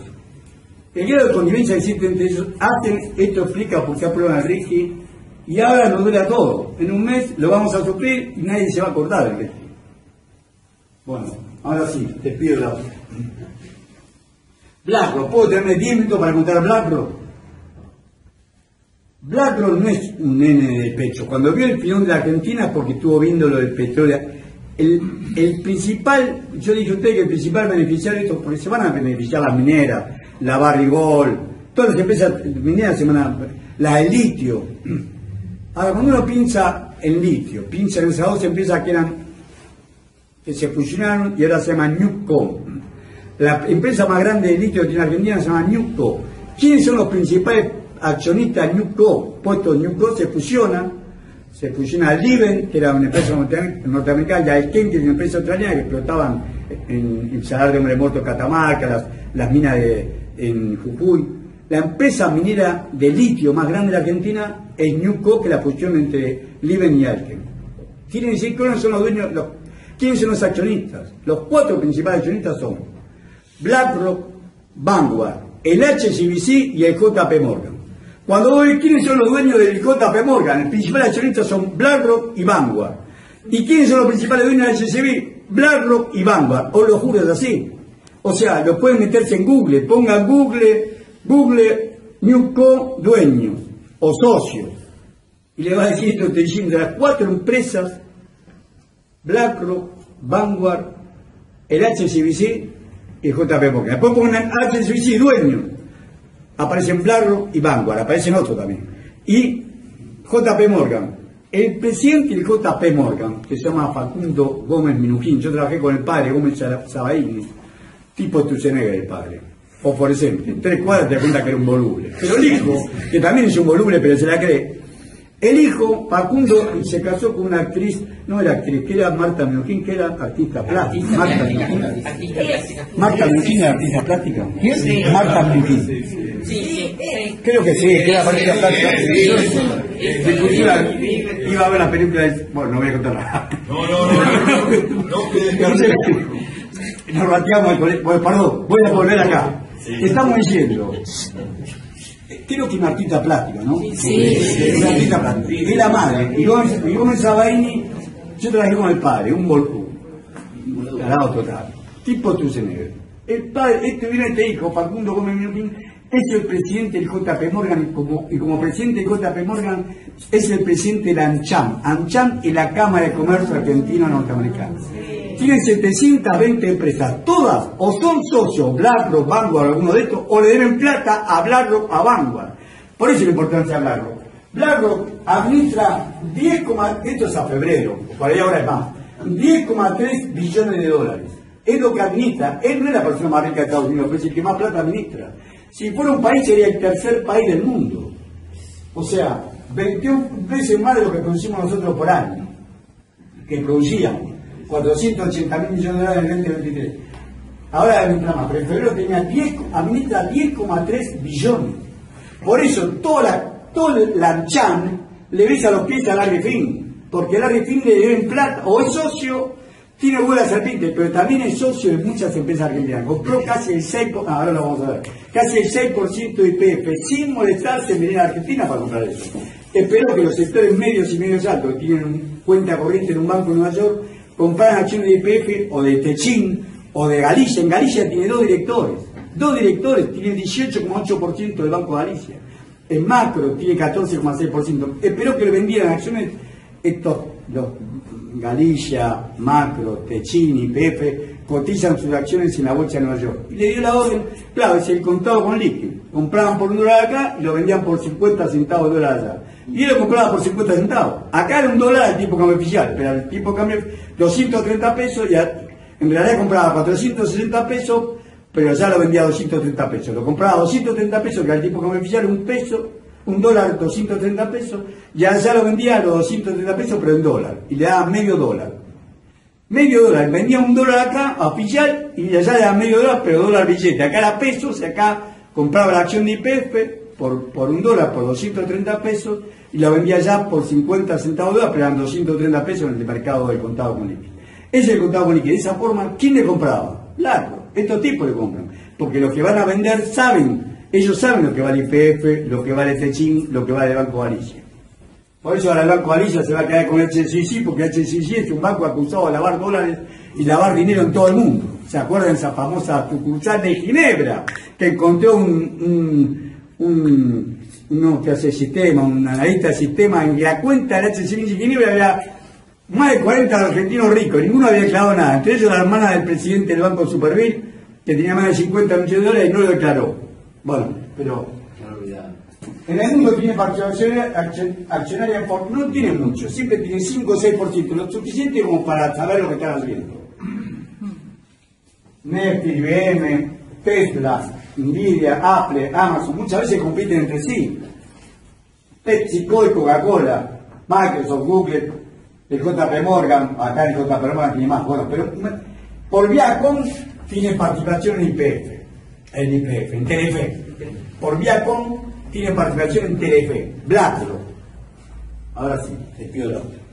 esto explica por qué aprueban a Ricky, y ahora nos duele a todos. En un mes lo vamos a sufrir y nadie se va a acordar del Ricky. Bueno, ahora sí, te pido la otra. BlackRock, ¿puedo tenerme 10 minutos para contar a BlackRock? BlackRock no es un nene de pecho. Cuando vio el filón de la Argentina es porque estuvo viendo lo del petróleo. El principal, yo dije a usted que el principal beneficiario de esto, porque se van a beneficiar las mineras, la Barrigol, todas las empresas mineras se van a, la del litio. Ahora, cuando uno piensa en litio, piensa en esas 2 empresas que se fusionaron y ahora se llaman Newco. La empresa más grande de litio que tiene Argentina se llama Newco. ¿Quiénes son los principales accionistas de Newco? Puestos Newco se fusiona a Liven, que era una empresa norteamericana, y a Elkem, que es una empresa australiana que explotaban en Salar de Hombre Muerto, Catamarca, las minas en Jujuy. La empresa minera de litio más grande de la Argentina es Newco, que es la fusión entre Liven y Elkem. Quieren decir quiénes son los dueños, quiénes son los accionistas. Los 4 principales accionistas son BlackRock, Vanguard, el HSBC y el JP Morgan. Cuando vos ves quiénes son los dueños del JP Morgan, los principales accionistas son BlackRock y Vanguard. ¿Y quiénes son los principales dueños del HSBC? BlackRock y Vanguard. O lo juras así. O sea, lo pueden meterse en Google, pongan Google Newco dueños o socios. Y le va a decir esto, te diciendo, las 4 empresas, BlackRock, Vanguard, el HSBC y el JP Morgan. Después pongan HSBC dueños. Aparecen BlackRock y Vanguard, aparecen otros también. Y JP Morgan. El presidente del JP Morgan, que se llama Facundo Gómez Minujín, yo trabajé con el padre Gómez Sabaini, tipo Stusenegger el padre. O por ejemplo, en 3 cuadras te das cuenta que era un voluble. Pero el hijo, que también es un voluble pero se la cree, el hijo, Facundo, se casó con una actriz, no era actriz, que era Marta Minujín, que era artista plástica. Marta Minujín era artista plástica. ¿Quién? Marta Minujín. Sí. Creo que sí, que la partida plástica. Iba a ver la película de... Bueno, no voy a contar nada. Nos rateamos el colegio. Bueno, perdón, voy a volver acá. Estamos diciendo... Creo que una artista plástica, ¿no? Sí. Una artista plástica. Es la madre. Y Gómez Sabaini, yo trabajé con el padre, un tarado total. Tipo Trucenegro. El padre, viene este hijo, Facundo Gómez Minutín, es el presidente del JP Morgan y como presidente del JP Morgan es el presidente de la ANCHAM. ANCHAM es la Cámara de Comercio Argentino-Norteamericana. Tienen 720 empresas, todas o son socios, BlackRock, Vanguard, alguno de estos, o le deben plata a BlackRock, a Vanguard. Por eso la importancia de BlackRock. BlackRock administra 10, esto es a febrero, por ahí ahora es más, 10,3 billones de dólares. Es lo que administra. Él no es la persona más rica de Estados Unidos, pero es el que más plata administra. Si fuera un país sería el tercer país del mundo. O sea, 21 veces más de lo que producimos nosotros por año, que producíamos. 480.000 millones de dólares en el 2023. Ahora administra más, pero en febrero administra 10,3 billones. Por eso toda la ANCHAM le besa los pies a Larry Fink, porque Larry Fink le deben plata, o es socio, tiene buena serpiente, pero también es socio de muchas empresas argentinas. Compró casi el 6%, ahora lo vamos a ver, casi el 6% de IPF, sin molestarse en venir a Argentina para comprar eso. Espero que los sectores medios y medios altos, que tienen cuenta corriente en un banco en Nueva York, compran acciones de IPF o de Techin o de Galicia. En Galicia tiene dos directores, tienen 18,8% del Banco de Galicia. En Macro tiene 14,6%. Espero que le vendieran acciones los Galicia, Macro, Techin, YPF, cotizan sus acciones en la bolsa de Nueva York. Y le dio la orden, claro, es el contado con líquido. Compraban por $1 acá y lo vendían por 50 centavos de dólar allá. Y él lo compraba por 50 centavos. Acá era $1 el tipo cambio oficial, pero el tipo cambio 230 pesos, ya, en realidad compraba 460 pesos, pero ya lo vendía a 230 pesos. Lo compraba a 230 pesos, que era el tipo cambio oficial, $1, 230 pesos, y allá lo vendía a los 230 pesos, pero en dólar, y le daba $0,5. $0,5, vendía $1 acá, oficial, y allá le daba $0,5, pero dólar billete. Acá era pesos, y acá compraba la acción de YPF por $1, por 230 pesos, y la vendía allá por 50 centavos de dólar, pero eran 230 pesos en el mercado del contado con líquido. Ese es el contado con líquido. De esa forma, ¿quién le compraba? BlackRock. Estos tipos le compran, porque los que van a vender ellos saben lo que vale YPF, lo que vale Techin, lo que vale el Banco Galicia. Por eso ahora el Banco Galicia se va a quedar con HSBC, porque HSBC es un banco acusado de lavar dólares y lavar dinero en todo el mundo. ¿Se acuerdan de esa famosa sucursal de Ginebra? Que encontró uno que hace sistema, un analista de sistema, en la cuenta del HSBC de Ginebra había más de 40 argentinos ricos, ninguno había declarado nada. Entre ellos la hermana del presidente del Banco Superville, que tenía más de 50 millones de dólares y no lo declaró. Bueno, pero en el mundo tiene participación accionaria, no tiene mucho, siempre tiene 5 o 6%, lo suficiente como para saber lo que están haciendo. Netflix, IBM, Tesla, Nvidia, Apple, Amazon, muchas veces compiten entre sí. PepsiCo y Coca-Cola, Microsoft, Google, el JP Morgan, acá el JP Morgan tiene más, bueno, pero por Viacom tiene participación en YPF, en Telefe. Por Viacom tiene participación en Telefe, BlackRock. Ahora sí, te pido la otra.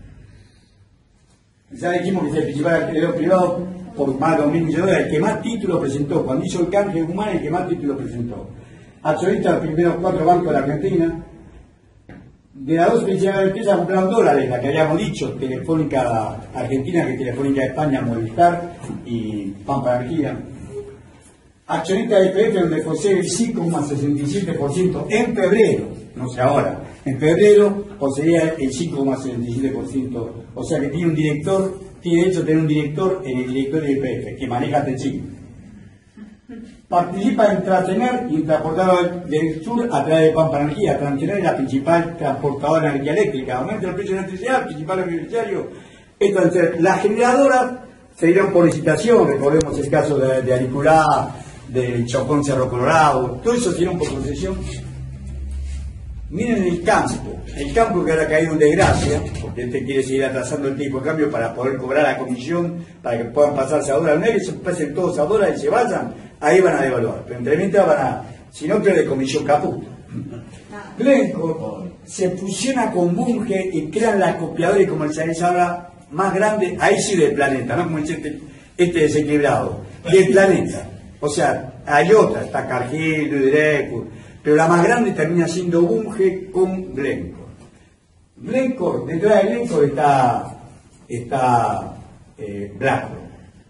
Ya dijimos que es el principal acreedor privado por más de 2.000 millones de dólares, el que más títulos presentó. Cuando hizo el canje humano, el que más títulos presentó. Accionista de los primeros 4 bancos de la Argentina. De las 2 principales empresas compraron dólares, la que habíamos dicho, Telefónica Argentina, que es Telefónica de España, Movistar y Pampa Energía. Accionista de YPF, donde posee el 5,67% en febrero, no sé ahora, en febrero poseía el 5,67%, o sea que tiene un director, tiene derecho a tener un director en el directorio de YPF, que maneja Techin. Participa en Transtener y en Transportador del Sur a través de Pampa Energía. Transtener es la principal transportadora de energía eléctrica, aumenta el precio de la electricidad, el principal beneficiario. Entonces, las generadoras se dieron por licitación, recordemos el caso de Ariculá, del Chocón Cerro Colorado, todo eso se dieron por concesión. Miren el campo que ahora ha caído en desgracia, porque este quiere seguir atrasando el tipo de cambio para poder cobrar la comisión, para que puedan pasarse a dólares. No es que se pasen todos a dólares y se vayan, ahí van a devaluar. Pero entre mientras si no pierde comisión Caputo. Glencore se fusiona con Bunge y crean la copiadora y comercializadora más grande, ahí sí del planeta, no como este desequilibrado, del planeta. O sea, hay otra, está Cargill, Direco, pero la más grande termina siendo Bunge con Glencore. Glencore, detrás de Glencore está BlackRock.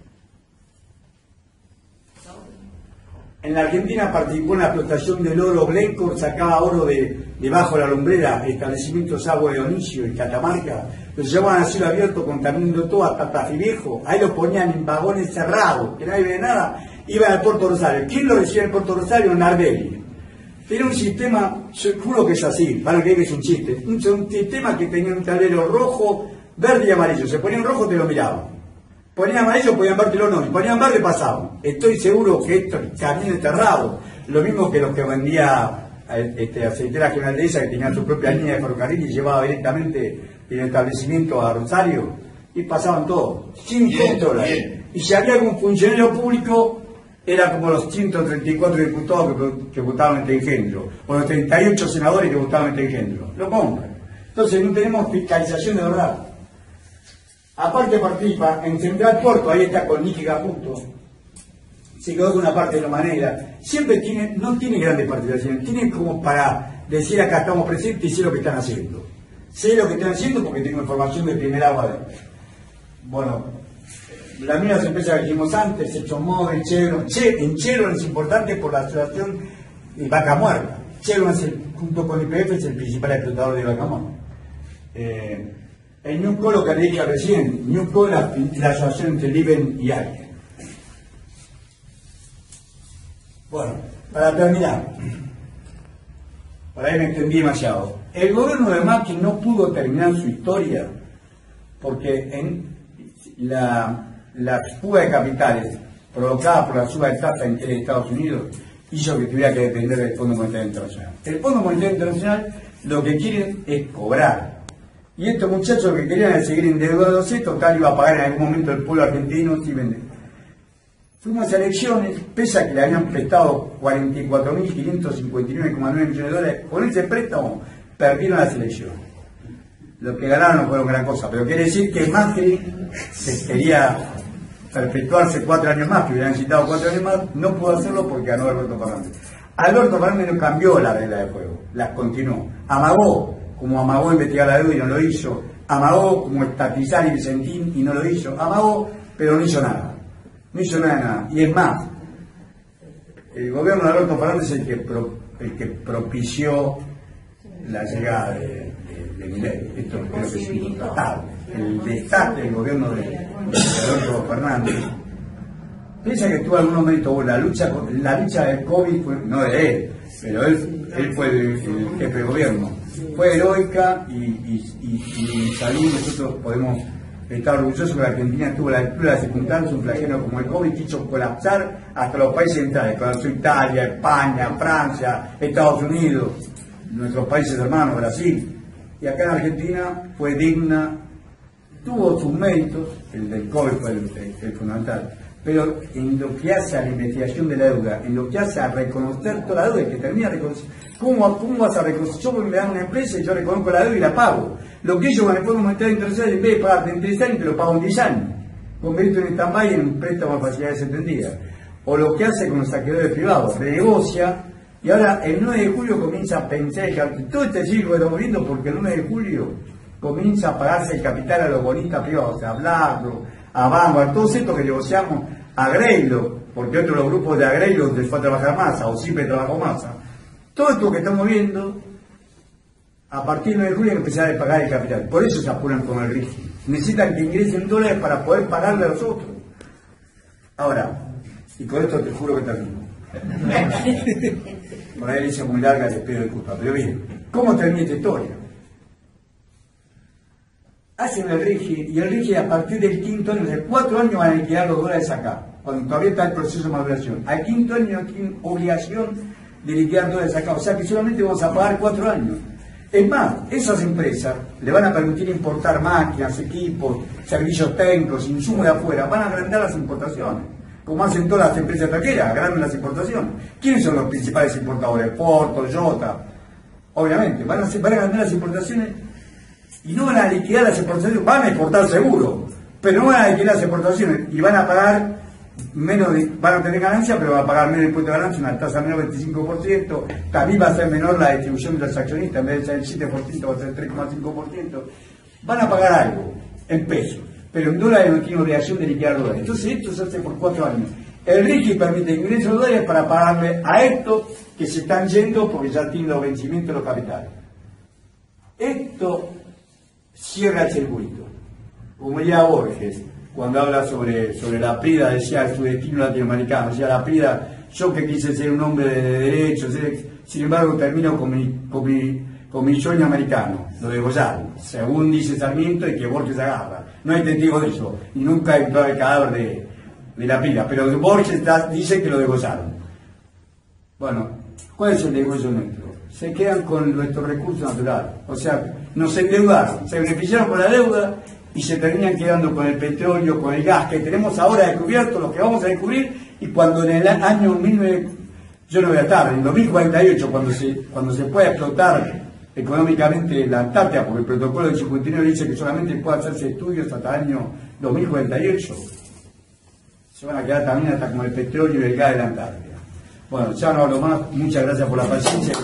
En la Argentina participó en la explotación del oro. Glencore sacaba oro debajo de la lumbrera, establecimientos Agua de Dionisio y Catamarca, los llevaban a cielo abierto contaminando todo hasta Tafí Viejo. Ahí lo ponían en vagones cerrados, que nadie ve nada, iban al Puerto Rosario. ¿Quién lo recibe en el Puerto Rosario? Nardelli. Tenía un sistema, yo juro que es así, van a creer que es un chiste, un sistema que tenía un tablero rojo, verde y amarillo. Se ponía en rojo, te lo miraban. Ponían amarillo, podían vértelo no, y ponían verde, pasaban. Estoy seguro que esto camino enterrado, lo mismo que los que vendía Aceitera General de esa, que tenía su propia línea de ferrocarril y llevaba directamente el establecimiento a Rosario, y pasaban todo, sin control. Y si había algún funcionario público, era como los 134 diputados que votaban este engendro, o los 38 senadores que votaban este engendro. Lo compran. Entonces no tenemos fiscalización de verdad. Aparte participa en Central Puerto, ahí está con Nicky Caputo, se quedó con una parte de la manera, siempre no tiene grandes participaciones, tiene como para decir acá estamos presentes y sé lo que están haciendo. Sé lo que están haciendo porque tengo información de primer agua. Bueno, las mismas empresas que dijimos antes, ExxonMobil, Chevron. En Chevron es importante por la asociación de Vaca Muerta. Chevron junto con YPF es el principal explotador de Vaca Muerta. El Newco, lo que le dije recién, Newco la asociación entre Liben y Algen. Bueno, para terminar, por ahí me entendí demasiado. El gobierno de Macri no pudo terminar su historia porque en la fuga de capitales provocada por la suba de tasa entre Estados Unidos hizo que tuviera que depender del Fondo Monetario Internacional. El Fondo Monetario Internacional lo que quieren es cobrar. Y estos muchachos lo que querían es seguir endeudados, total iba a pagar en algún momento el pueblo argentino si vende. Fuimos a elecciones, pese a que le habían prestado 44.559,9 millones de dólares, con ese préstamo perdieron las elecciones. Lo que ganaron no fueron gran cosa, pero quiere decir que Macri se quería perpetuarse 4 años más, que hubiera necesitado 4 años más, no pudo hacerlo porque ganó Alberto Fernández. Alberto Fernández no cambió la regla de juego, las continuó. Amagó, como amagó investigar la deuda y no lo hizo. Amagó como estatizar y Vicentín y no lo hizo. Amagó, pero no hizo nada. No hizo nada de nada. Y es más, el gobierno de Alberto Fernández es el que propició la llegada de Milei. Esto creo que es intratable. El desastre del gobierno de Alberto Fernández. Piensa que tuvo algunos méritos. La lucha del COVID fue, no de él, pero él fue el jefe de gobierno. Fue heroica y salud. Nosotros podemos estar orgullosos que la Argentina tuvo la altura de circunstancias, un flagelo como el COVID que hizo colapsar hasta los países centrales, colapsó Italia, España, Francia, Estados Unidos, nuestros países hermanos, Brasil. Y acá en Argentina fue digna, tuvo sus méritos, el del COVID fue el fundamental, pero en lo que hace a la investigación de la deuda, en lo que hace a reconocer toda la deuda, que termina de reconocer, ¿cómo vas a reconocer? Yo me dan una empresa y yo reconozco la deuda y la pago. Lo que ellos con el Fondo Monetario Internacional, en vez de pagarte en 3 años, te lo pago en 10 años, convertido en stand-by en un préstamo a facilidades extendidas. O lo que hace con los acreedores privados, renegocia, y ahora el 9 de julio comienza a pensar, todo este ciclo que estamos viendo, porque el 9 de julio comienza a pagarse el capital a los bonistas privados, a BlackRock, a Banco, a todos estos que negociamos, a Greylock, porque otros los grupos de Greylock les fue a trabajar Massa, o siempre trabajó Massa. Todo esto que estamos viendo, a partir del 9 de julio hay que empezar a pagar el capital. Por eso se apuran con el RIGI. Necesitan que ingresen dólares para poder pagarle a los otros. Ahora, y con esto te juro que termino. Por ahí le hice muy larga, les pido disculpas. Pero bien, ¿cómo termina esta historia? Hacen el RIGI, y el RIGI a partir del 5º año, de 4 años van a liquidar los dólares acá, cuando todavía está el proceso de maduración. Al 5º año tienen obligación de liquidar dólares acá, o sea que solamente vamos a pagar 4 años. Es más, esas empresas le van a permitir importar máquinas, equipos, servicios técnicos, insumos de afuera, van a agrandar las importaciones. como hacen todas las empresas extranjeras, agranden las importaciones. ¿Quiénes son los principales importadores? Ford, Toyota. Obviamente, van a agrandar las importaciones y no van a liquidar las exportaciones, van a exportar seguro, pero no van a liquidar las exportaciones y van a pagar van a tener ganancia, pero van a pagar menos impuesto de ganancia, una tasa menor del 25%, también va a ser menor la distribución de los accionistas, en vez de ser el 7% va a ser el 3,5%, van a pagar algo en pesos, pero en dólares no tiene obligación de liquidar dólares. Entonces esto se hace por 4 años. El RIGI permite ingresos de dólares para pagarle a estos que se están yendo porque ya tienen los vencimientos de los capitales. Esto cierra el circuito. Como ya Borges, cuando habla sobre la PRIDA, decía su destino latinoamericano, decía la PRIDA, yo que quise ser un hombre de derechos, sin embargo termino con mi sueño americano, lo degollaron, según dice Sarmiento, y que Borges agarra. No hay testigo de eso, y nunca hay encontrado el cadáver de la PRIDA, pero Borges dice que lo degollaron. Bueno, ¿cuál es el degollo nuestro? Se quedan con nuestros recursos naturales, o sea, nos endeudaron, se beneficiaron con la deuda y se terminan quedando con el petróleo, con el gas que tenemos ahora descubierto, los que vamos a descubrir, y cuando en el año 1900, yo no voy a estar, en 2048, cuando se pueda explotar económicamente la Antártida, porque el protocolo del 59 dice que solamente puede hacerse estudios hasta el año 2048, se van a quedar también hasta con el petróleo y el gas de la Antártida. Bueno, ya no hablo más, muchas gracias por la paciencia.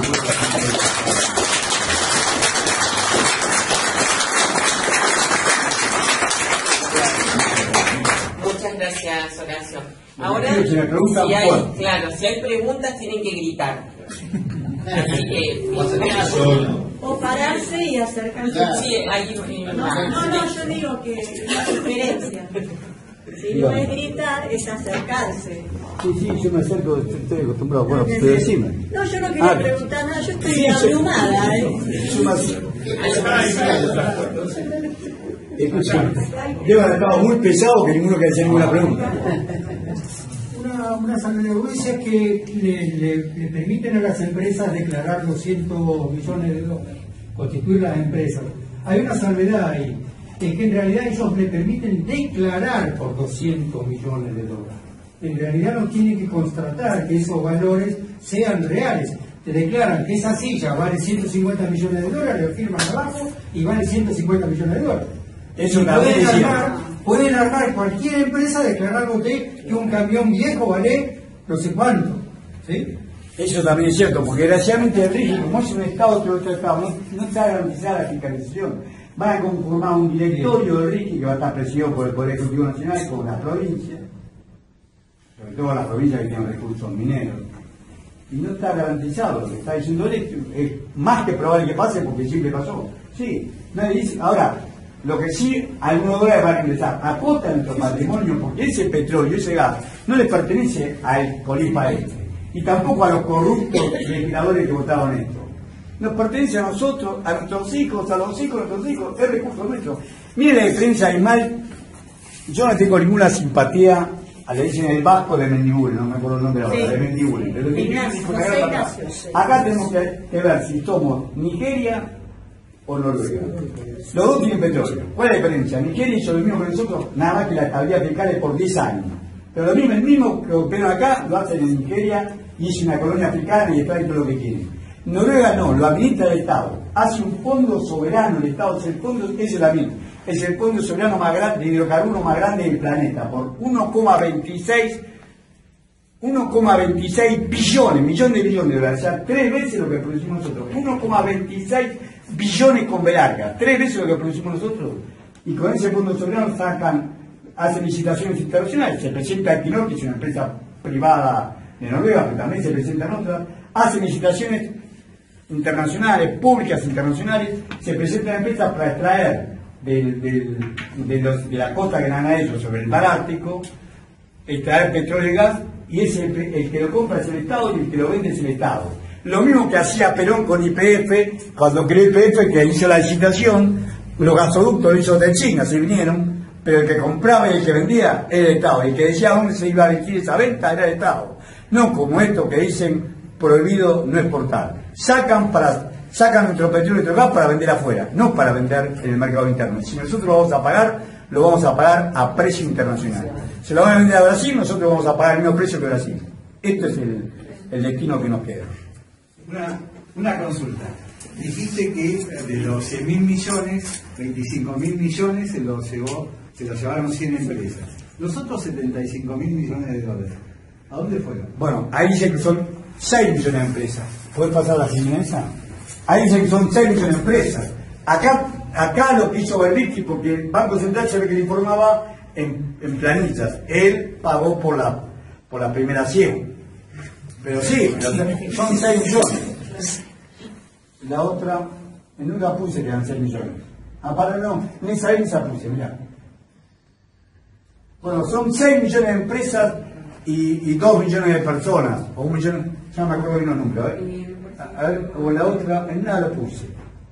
Muchas gracias, Horacio. Ahora, si hay preguntas, tienen que gritar. Así que, o pararse y acercarse. Sí, no, yo digo que la diferencia. Si no es gritar, es acercarse. Sí, yo me acerco, estoy acostumbrado. Bueno, pero decime. No, yo no quería preguntar nada, yo estoy abrumada. Yo me acerco. Escucha, debe haber estado muy pesado que ninguno quiere hacer ninguna pregunta. Una salvedad que le permiten a las empresas declarar 200 millones de dólares, constituir las empresas. Hay una salvedad ahí, es que en realidad ellos le permiten declarar por 200 millones de dólares. En realidad no tienen que constatar que esos valores sean reales. Te declaran que esa silla vale 150 millones de dólares, lo firman abajo y vale 150 millones de dólares. Eso pueden armar cualquier empresa declarándote que un camión viejo vale no sé cuánto. ¿Sí? Eso también es cierto, porque desgraciadamente el RIGI, como es un Estado, otro Estado, no está garantizada la fiscalización. Van a conformar un directorio del RIGI que va a estar presidido por el Poder Ejecutivo Nacional, por las provincias, sobre todo las provincias que tienen recursos mineros. Y no está garantizado, lo que está diciendo él es más que probable que pase porque siempre pasó. Sí, nadie dice. Ahora, lo que sí, algunos dólares van a ingresar a costa de nuestro patrimonio, porque ese petróleo, ese gas, no le pertenece al Colipa este, y tampoco a los corruptos legisladores que votaron esto. Nos pertenece a nosotros, a nuestros hijos, a los hijos de nuestros hijos, es recurso nuestro. Mire la diferencia animal, yo no tengo ninguna simpatía, le dicen el vasco de Mendibule, no me acuerdo el nombre ahora, de Mendibule. Acá tenemos que ver si somos Nigeria o Noruega. Los dos tienen petróleo. ¿Cuál es la diferencia? Nigeria hizo lo mismo que nosotros, nada más que la estabilidad fiscal es por 10 años. Pero lo mismo, el mismo que operan acá, lo hacen en Nigeria y es una colonia africana y extraen todo lo que quieren. Noruega no, lo administra el Estado. Hace un fondo soberano, el Estado es el fondo, es el mismo. Es el fondo soberano más grande, de hidrocarburos más grande del planeta, por 1,26 millones de dólares, o sea, 3 veces lo que producimos nosotros. 1,26 billones con B larga, 3 veces lo que producimos nosotros. Y con ese fondo soberano hacen licitaciones internacionales. Se presenta Equinor, que es una empresa privada de Noruega, pero también se presentan otras. Hacen licitaciones internacionales, públicas internacionales, se presentan empresas para extraer de la costa que dan a ellos sobre el mar Ártico, extraer petróleo y gas, y es el que lo compra es el Estado y el que lo vende es el Estado. Lo mismo que hacía Perón con YPF, cuando creó YPF, que hizo la licitación, los gasoductos lo hizo de China, se vinieron, pero el que compraba y el que vendía era el Estado, y el que decía dónde se iba a elegir esa venta era el Estado. No como esto que dicen prohibido no exportar. Sacan nuestro petróleo y nuestro gas para vender afuera, no para vender en el mercado interno. Si nosotros vamos a pagar lo vamos a pagar a precio internacional. Se lo van a vender a Brasil, nosotros vamos a pagar el mismo precio que Brasil. Este es el destino que nos queda. Una consulta. Dijiste que de los 100.000 millones, 25.000 millones se los llevaron 100 empresas. Los otros 75.000 millones de dólares, ¿a dónde fueron? Bueno, ahí dice que son 6 millones de empresas. ¿Puedes pasar la fineza? Ahí dice que son 6 millones de empresas. Acá lo que hizo Berbisky, porque el Banco Central se ve que le informaba en planillas. Él pagó por la primera 100. Pero sí, son 6 millones. La otra, en una puse que eran 6 millones. Para no, ni esa puse, mirá. Bueno, son 6 millones de empresas y 2 millones de personas, o 1 millón, ya me acuerdo bien los números, a ver, o la otra, en nada lo puse.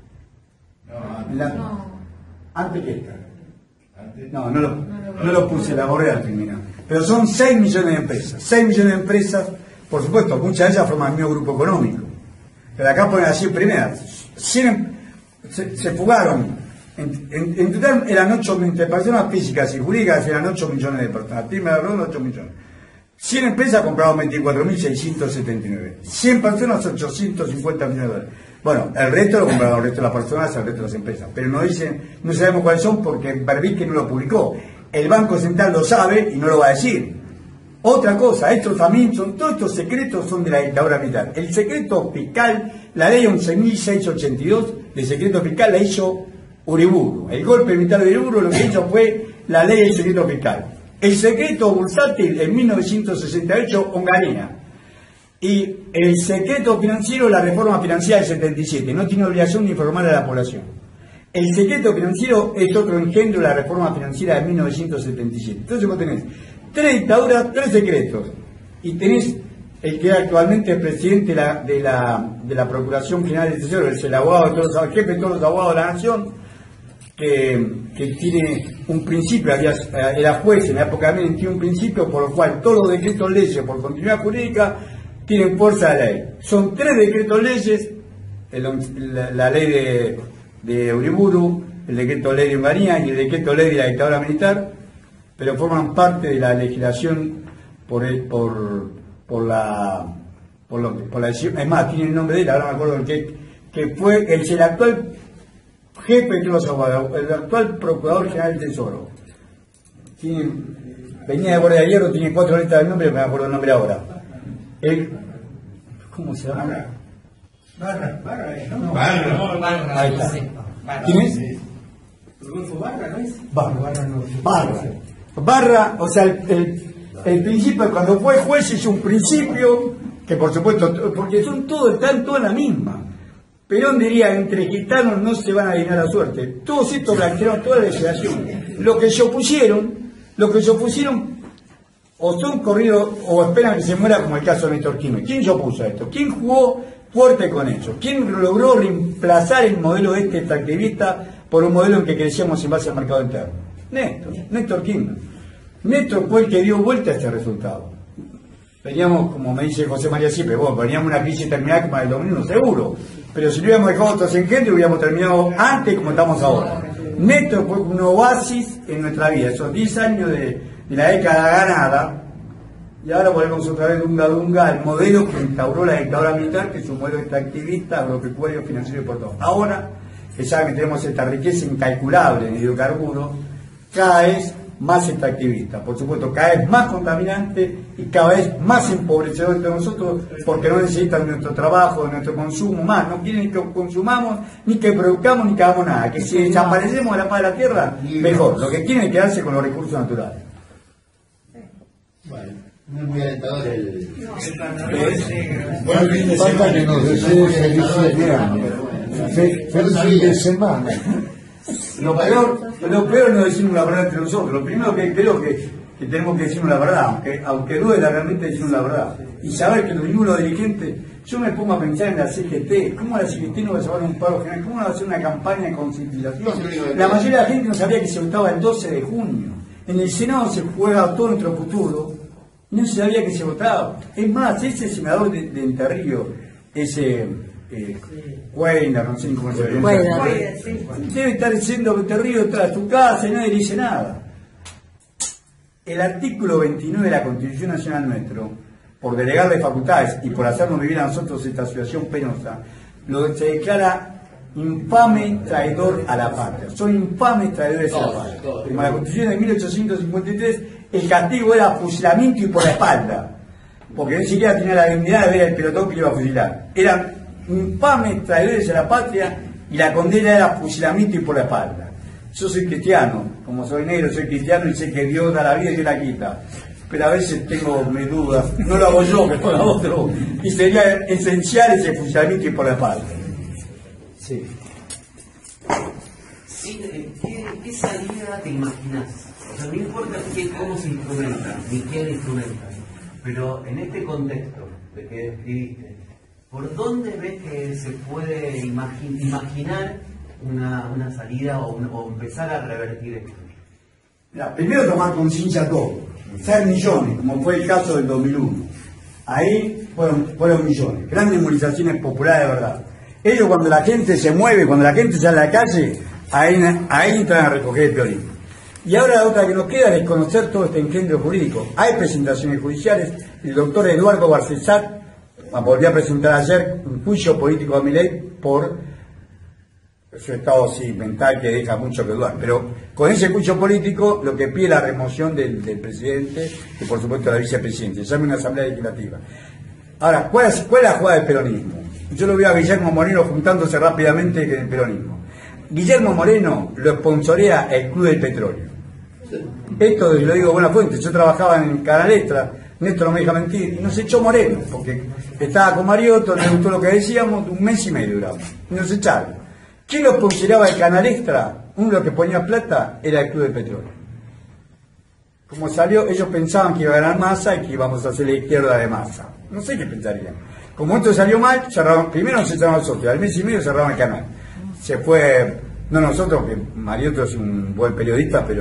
Antes que esta. No lo puse, la borré al terminar. Pero son 6 millones de empresas. 6 millones de empresas, por supuesto, muchas de ellas forman el mismo grupo económico. Pero acá ponen así primeras. Se fugaron. En total eran 8 entre personas físicas y jurídicas, eran 8 millones de personas. Primera ronda, 8 millones. 100 empresas compraron 24.679. 100 personas, 850 millones de dólares. Bueno, el resto lo compraron el resto de las personas, el resto de las empresas. Pero no sabemos cuáles son porque Berbisky no lo publicó. El Banco Central lo sabe y no lo va a decir. Otra cosa, estos también todos estos secretos son de la dictadura militar. El secreto fiscal, la ley 11.682 de secreto fiscal la hizo Uriburu. El golpe militar de Uriburu lo que hizo fue la ley del secreto fiscal. El secreto bursátil en 1968, Onganía. Y el secreto financiero, la reforma financiera del 77. No tiene obligación de informar a la población. El secreto financiero es otro engendro de la reforma financiera de 1977. Entonces vos tenés 3 dictaduras, 3 secretos. Y tenés el que actualmente es presidente de la Procuración General del Tesoro, es el abogado de todos, el jefe de todos los abogados de la nación, que tiene un principio, era juez en la época de Menem, tiene un principio por el cual todos los decretos leyes por continuidad jurídica tienen fuerza de ley. Son 3 decretos leyes, la ley de Uriburu, el decreto ley de Onganía y el decreto ley de la dictadura militar, pero forman parte de la legislación por la decisión. Es más, tiene el nombre de él, ahora me acuerdo que fue el actual jefe de todos los abogados, el actual procurador general del Tesoro. Venía de Guardia de Hierro, tiene 4 letras del nombre, me acuerdo el nombre ahora. ¿Cómo se llama? Barra. Ahí está. ¿Quién es? Rodolfo Barra, ¿no es? Barra, o sea, el principio, cuando fue juez hizo un principio, que por supuesto, porque están todos en la misma. Perón diría, entre gitanos no se van a adivinar la suerte. Todos estos blanquearon toda la legislación. Los que se opusieron, o son corridos o esperan que se muera, como el caso de Néstor Kirchner. ¿Quién se opuso a esto? ¿Quién jugó fuerte con ellos? ¿Quién logró reemplazar el modelo extractivista por un modelo en que crecíamos en base al mercado interno? Néstor Kirchner. Néstor fue el que dio vuelta a este resultado. Veníamos, como me dice José María siempre, veníamos una crisis terminal como el 2001, seguro. Pero si lo hubiéramos dejado otros engendros, hubiéramos terminado antes como estamos ahora. Néstor fue un oasis en nuestra vida. Esos 10 años de la década ganada, y ahora volvemos otra vez dunga al modelo que instauró la dictadura militar, que es un modelo extractivista, agropecuario, financiero y por todo. Ahora, que saben que tenemos esta riqueza incalculable en hidrocarburos, cada vez más extractivista, por supuesto, cada vez más contaminante y cada vez más empobrecedor entre nosotros, porque no necesitan nuestro trabajo, nuestro consumo más, no quieren que consumamos, ni que produzcamos, ni que hagamos nada, que si desaparecemos de la faz de la tierra, mejor, lo que quieren es quedarse con los recursos naturales. Bueno, no es muy alentador el... Bueno, falta que nos desee feliz fin de año. Feliz fin de semana. Lo peor no decimos la verdad entre nosotros. Lo primero que creo que tenemos que decirnos la verdad, aunque duele realmente decirnos la verdad. Y saber que los dirigentes, yo me pongo a pensar en la CGT, ¿cómo la CGT no va a llevar un paro general? ¿Cómo no va a hacer una campaña de concientización? La mayoría de la gente no sabía que se votaba el 12 de junio. En el Senado se juega todo nuestro futuro y no se sabía que se votaba. Es más, ese senador de Entre Ríos, ese Weiner, no sé cómo se llama. Weiner. Debe estar diciendo que te río tras tu casa y nadie dice nada. El artículo 29 de la Constitución Nacional nuestro, por delegarle facultades y por hacernos vivir a nosotros esta situación penosa, se declara infame traidor a la patria. Son infames traidores a la patria. Como la Constitución de 1853, el castigo era fusilamiento y por la espalda, porque ni siquiera tenía la dignidad de ver el pelotón que iba a fusilar. Eran infames traidores a la patria y la condena era fusilamiento y por la espalda. Yo soy cristiano, como soy negro soy cristiano y sé que Dios da la vida y Dios la quita, pero a veces tengo mis dudas, no lo hago yo, que lo haga otro, y sería esencial ese fusilamiento y por la espalda. Sí. Sí, ¿qué salida te imaginas? O sea, no importa cómo se instrumenta, ni quién instrumenta, pero en este contexto de que describiste, ¿por dónde ves que se puede imaginar una salida o empezar a revertir esto? Mira, primero tomar conciencia todo, ser millones, como fue el caso del 2001. Ahí fueron millones, grandes movilizaciones populares de verdad. Ellos, cuando la gente se mueve, cuando la gente sale a la calle, ahí entran a recoger el peronismo. Y ahora la otra que nos queda es conocer todo este engendro jurídico. Hay presentaciones judiciales. El doctor Eduardo Barcesat volvió a presentar ayer un juicio político a Milei por su estado mental que deja mucho que dudar. Pero con ese juicio político lo que pide la remoción del presidente y por supuesto la vicepresidenta. Se llama una asamblea legislativa. Ahora, ¿cuál es la jugada del peronismo? Yo lo veo a Guillermo Moreno juntándose rápidamente con el peronismo. Guillermo Moreno lo sponsorea el Club del Petróleo. Esto lo digo de buena fuente. Yo trabajaba en Canal Extra, Néstor no me deja mentir, y nos echó Moreno, porque estaba con Mariotto, le gustó lo que decíamos, un mes y medio duraba, y nos echaron. ¿Quién lo sponsoreaba el Canal Extra? Uno de los que ponía plata era el Club del Petróleo. Como salió, ellos pensaban que iba a ganar Massa y que íbamos a hacer la izquierda de Massa. No sé qué pensarían. Como esto salió mal, primero nos echaron nosotros, al mes y medio cerraron el canal. Se fue, no nosotros, que Mariotto es un buen periodista, pero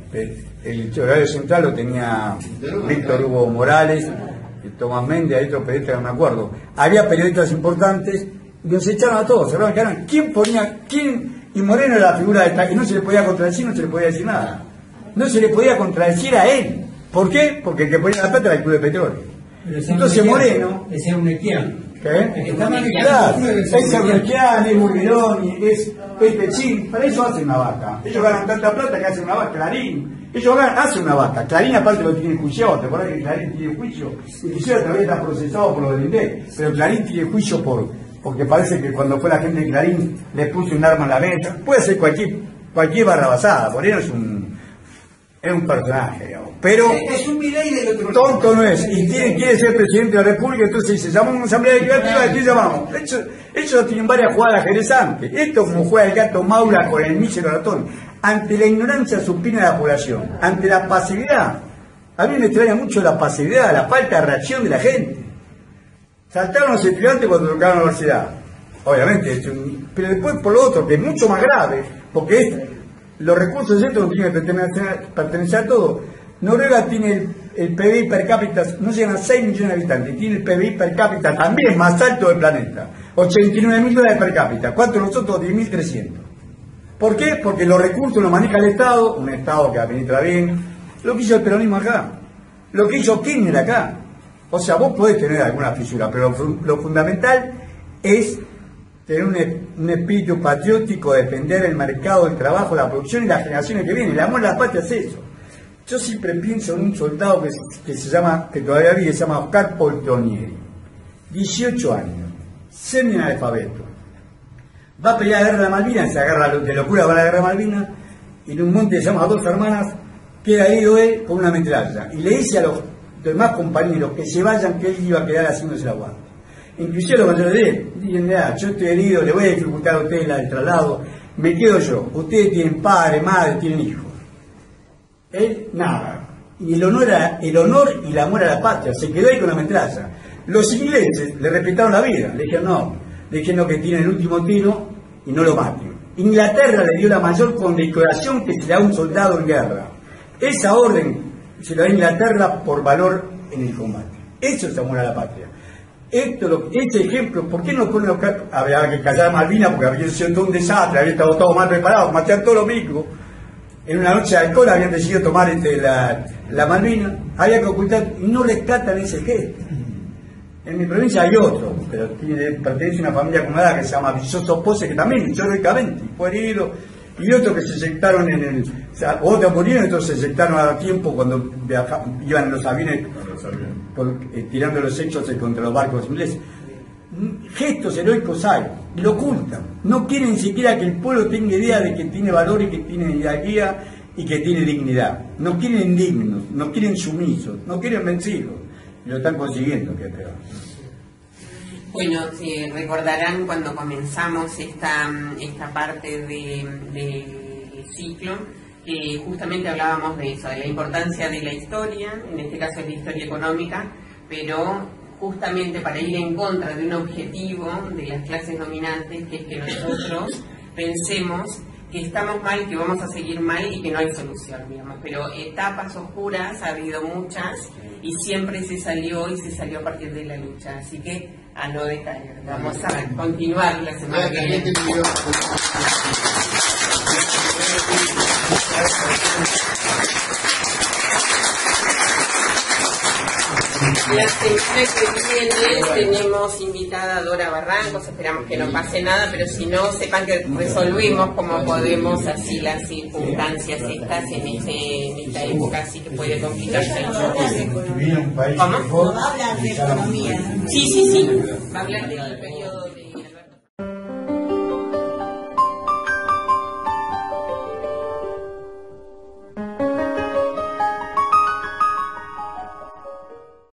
el horario central lo tenía Víctor Hugo Morales, Tomás Méndez, hay otros periodistas que no me acuerdo. Había periodistas importantes, y nos echaron a todos, cerraron el canal. ¿Quién? Y Moreno era la figura de esta, y no se le podía contradecir, no se le podía decir nada. No se le podía contradecir a él. ¿Por qué? Porque el que ponía la plata era el Club de Petróleo. Entonces Moreno... Ese es un equiano. ¿Qué? Claro, es Cervequian, es Burguirón, es Pechín, para eso hacen una vaca. Ellos ganan tanta plata que hacen una vaca. Clarín, ellos hacen una vaca. Clarín aparte lo tiene juiciado, ¿te acuerdas que Clarín tiene juicio? Inclusive todavía está procesado por lo del INDEC, pero Clarín tiene juicio porque parece que cuando fue la gente de Clarín le puso un arma en la mesa. Puede ser cualquier barrabasada, Moreno es un personaje, digamos. Pero es un Milei del otro tonto no es, y quiere ser presidente de la República, entonces dice, llamamos a una asamblea legislativa, ¿de qué llamamos? Ellos tienen varias jugadas ajedrezantes. Esto como juega el gato Maura con el mísero ratón. Ante la ignorancia supina de la población, ante la pasividad, a mí me extraña mucho la pasividad, la falta de reacción de la gente. Saltaron los estudiantes cuando tocaron la universidad, obviamente, pero después por lo otro, que es mucho más grave, porque los recursos de esto no tienen que pertenecer a todos. Noruega tiene el PBI per cápita, no llegan a 6 millones de habitantes, tiene el PBI per cápita también más alto del planeta, $89.000 per cápita, ¿cuánto nosotros? 10.300. ¿Por qué? Porque los recursos los maneja el Estado, un Estado que administra bien, lo que hizo el peronismo acá, lo que hizo Kirchner acá. O sea, vos podés tener alguna fisura, pero lo fundamental es tener un espíritu patriótico, defender el mercado, el trabajo, la producción y las generaciones que vienen. El amor a la patria es eso. Yo siempre pienso en un soldado que se llama, que todavía vive, se llama Oscar Poltronieri, 18 años, semi-analfabeto. Va a pelear la guerra de Malvinas, se agarra de locura para la guerra de Malvinas, y en un monte que se llama Dos Hermanas, queda herido él con una metralla. Y le dice a los demás compañeros que se vayan, que él iba a quedar haciéndose la guardia. Inclusive los mayores de él, dicen, yo estoy herido, le voy a dificultar a ustedes el traslado, me quedo yo, ustedes tienen padre, madre, tienen hijos. Él, nada. Y el honor y el amor a la patria, se quedó ahí con la metralla. Los ingleses le respetaron la vida, le dijeron que tiene el último tiro y no lo maten. Inglaterra le dio la mayor condecoración que se le da a un soldado en guerra. Esa orden se la da a Inglaterra por valor en el combate. Eso es amor a la patria. Este ejemplo, ¿por qué no ponen había que callar a Malvinas porque había sido todo un desastre, había estado todo mal preparado, mataron todos los micros? En una noche de alcohol habían decidido tomar la Malvinas, había que ocultar, y no rescatan ese gesto. En mi provincia hay otro, pero pertenece a una familia acomodada que se llama Visoso Pose, que también heroicamente fue herido, y otros que se eyectaron otros murieron, otros se eyectaron a tiempo cuando iban en los aviones tirando los hechos contra los barcos ingleses. Gestos heroicos hay, y lo ocultan. No quieren ni siquiera que el pueblo tenga idea de que tiene valor y que tiene jerarquía y que tiene dignidad. No quieren indignos, no quieren sumisos, no quieren vencidos. Y lo están consiguiendo, que es peor. Bueno, recordarán cuando comenzamos esta parte del ciclo, que justamente hablábamos de eso, de la importancia de la historia, en este caso es la historia económica, pero justamente para ir en contra de un objetivo de las clases dominantes, que es que nosotros pensemos que estamos mal, que vamos a seguir mal y que no hay solución, digamos. Pero etapas oscuras ha habido muchas y siempre se salió a partir de la lucha. Así que a no decaer. Vamos a continuar la semana que viene. La semana que viene tenemos invitada a Dora Barrancos, esperamos que no pase nada, pero si no, sepan que resolvimos como podemos así las circunstancias estas en esta época, así que puede complicarse un poco. ¿Cómo? No va a hablar de economía. Sí, va a hablar del periodo de...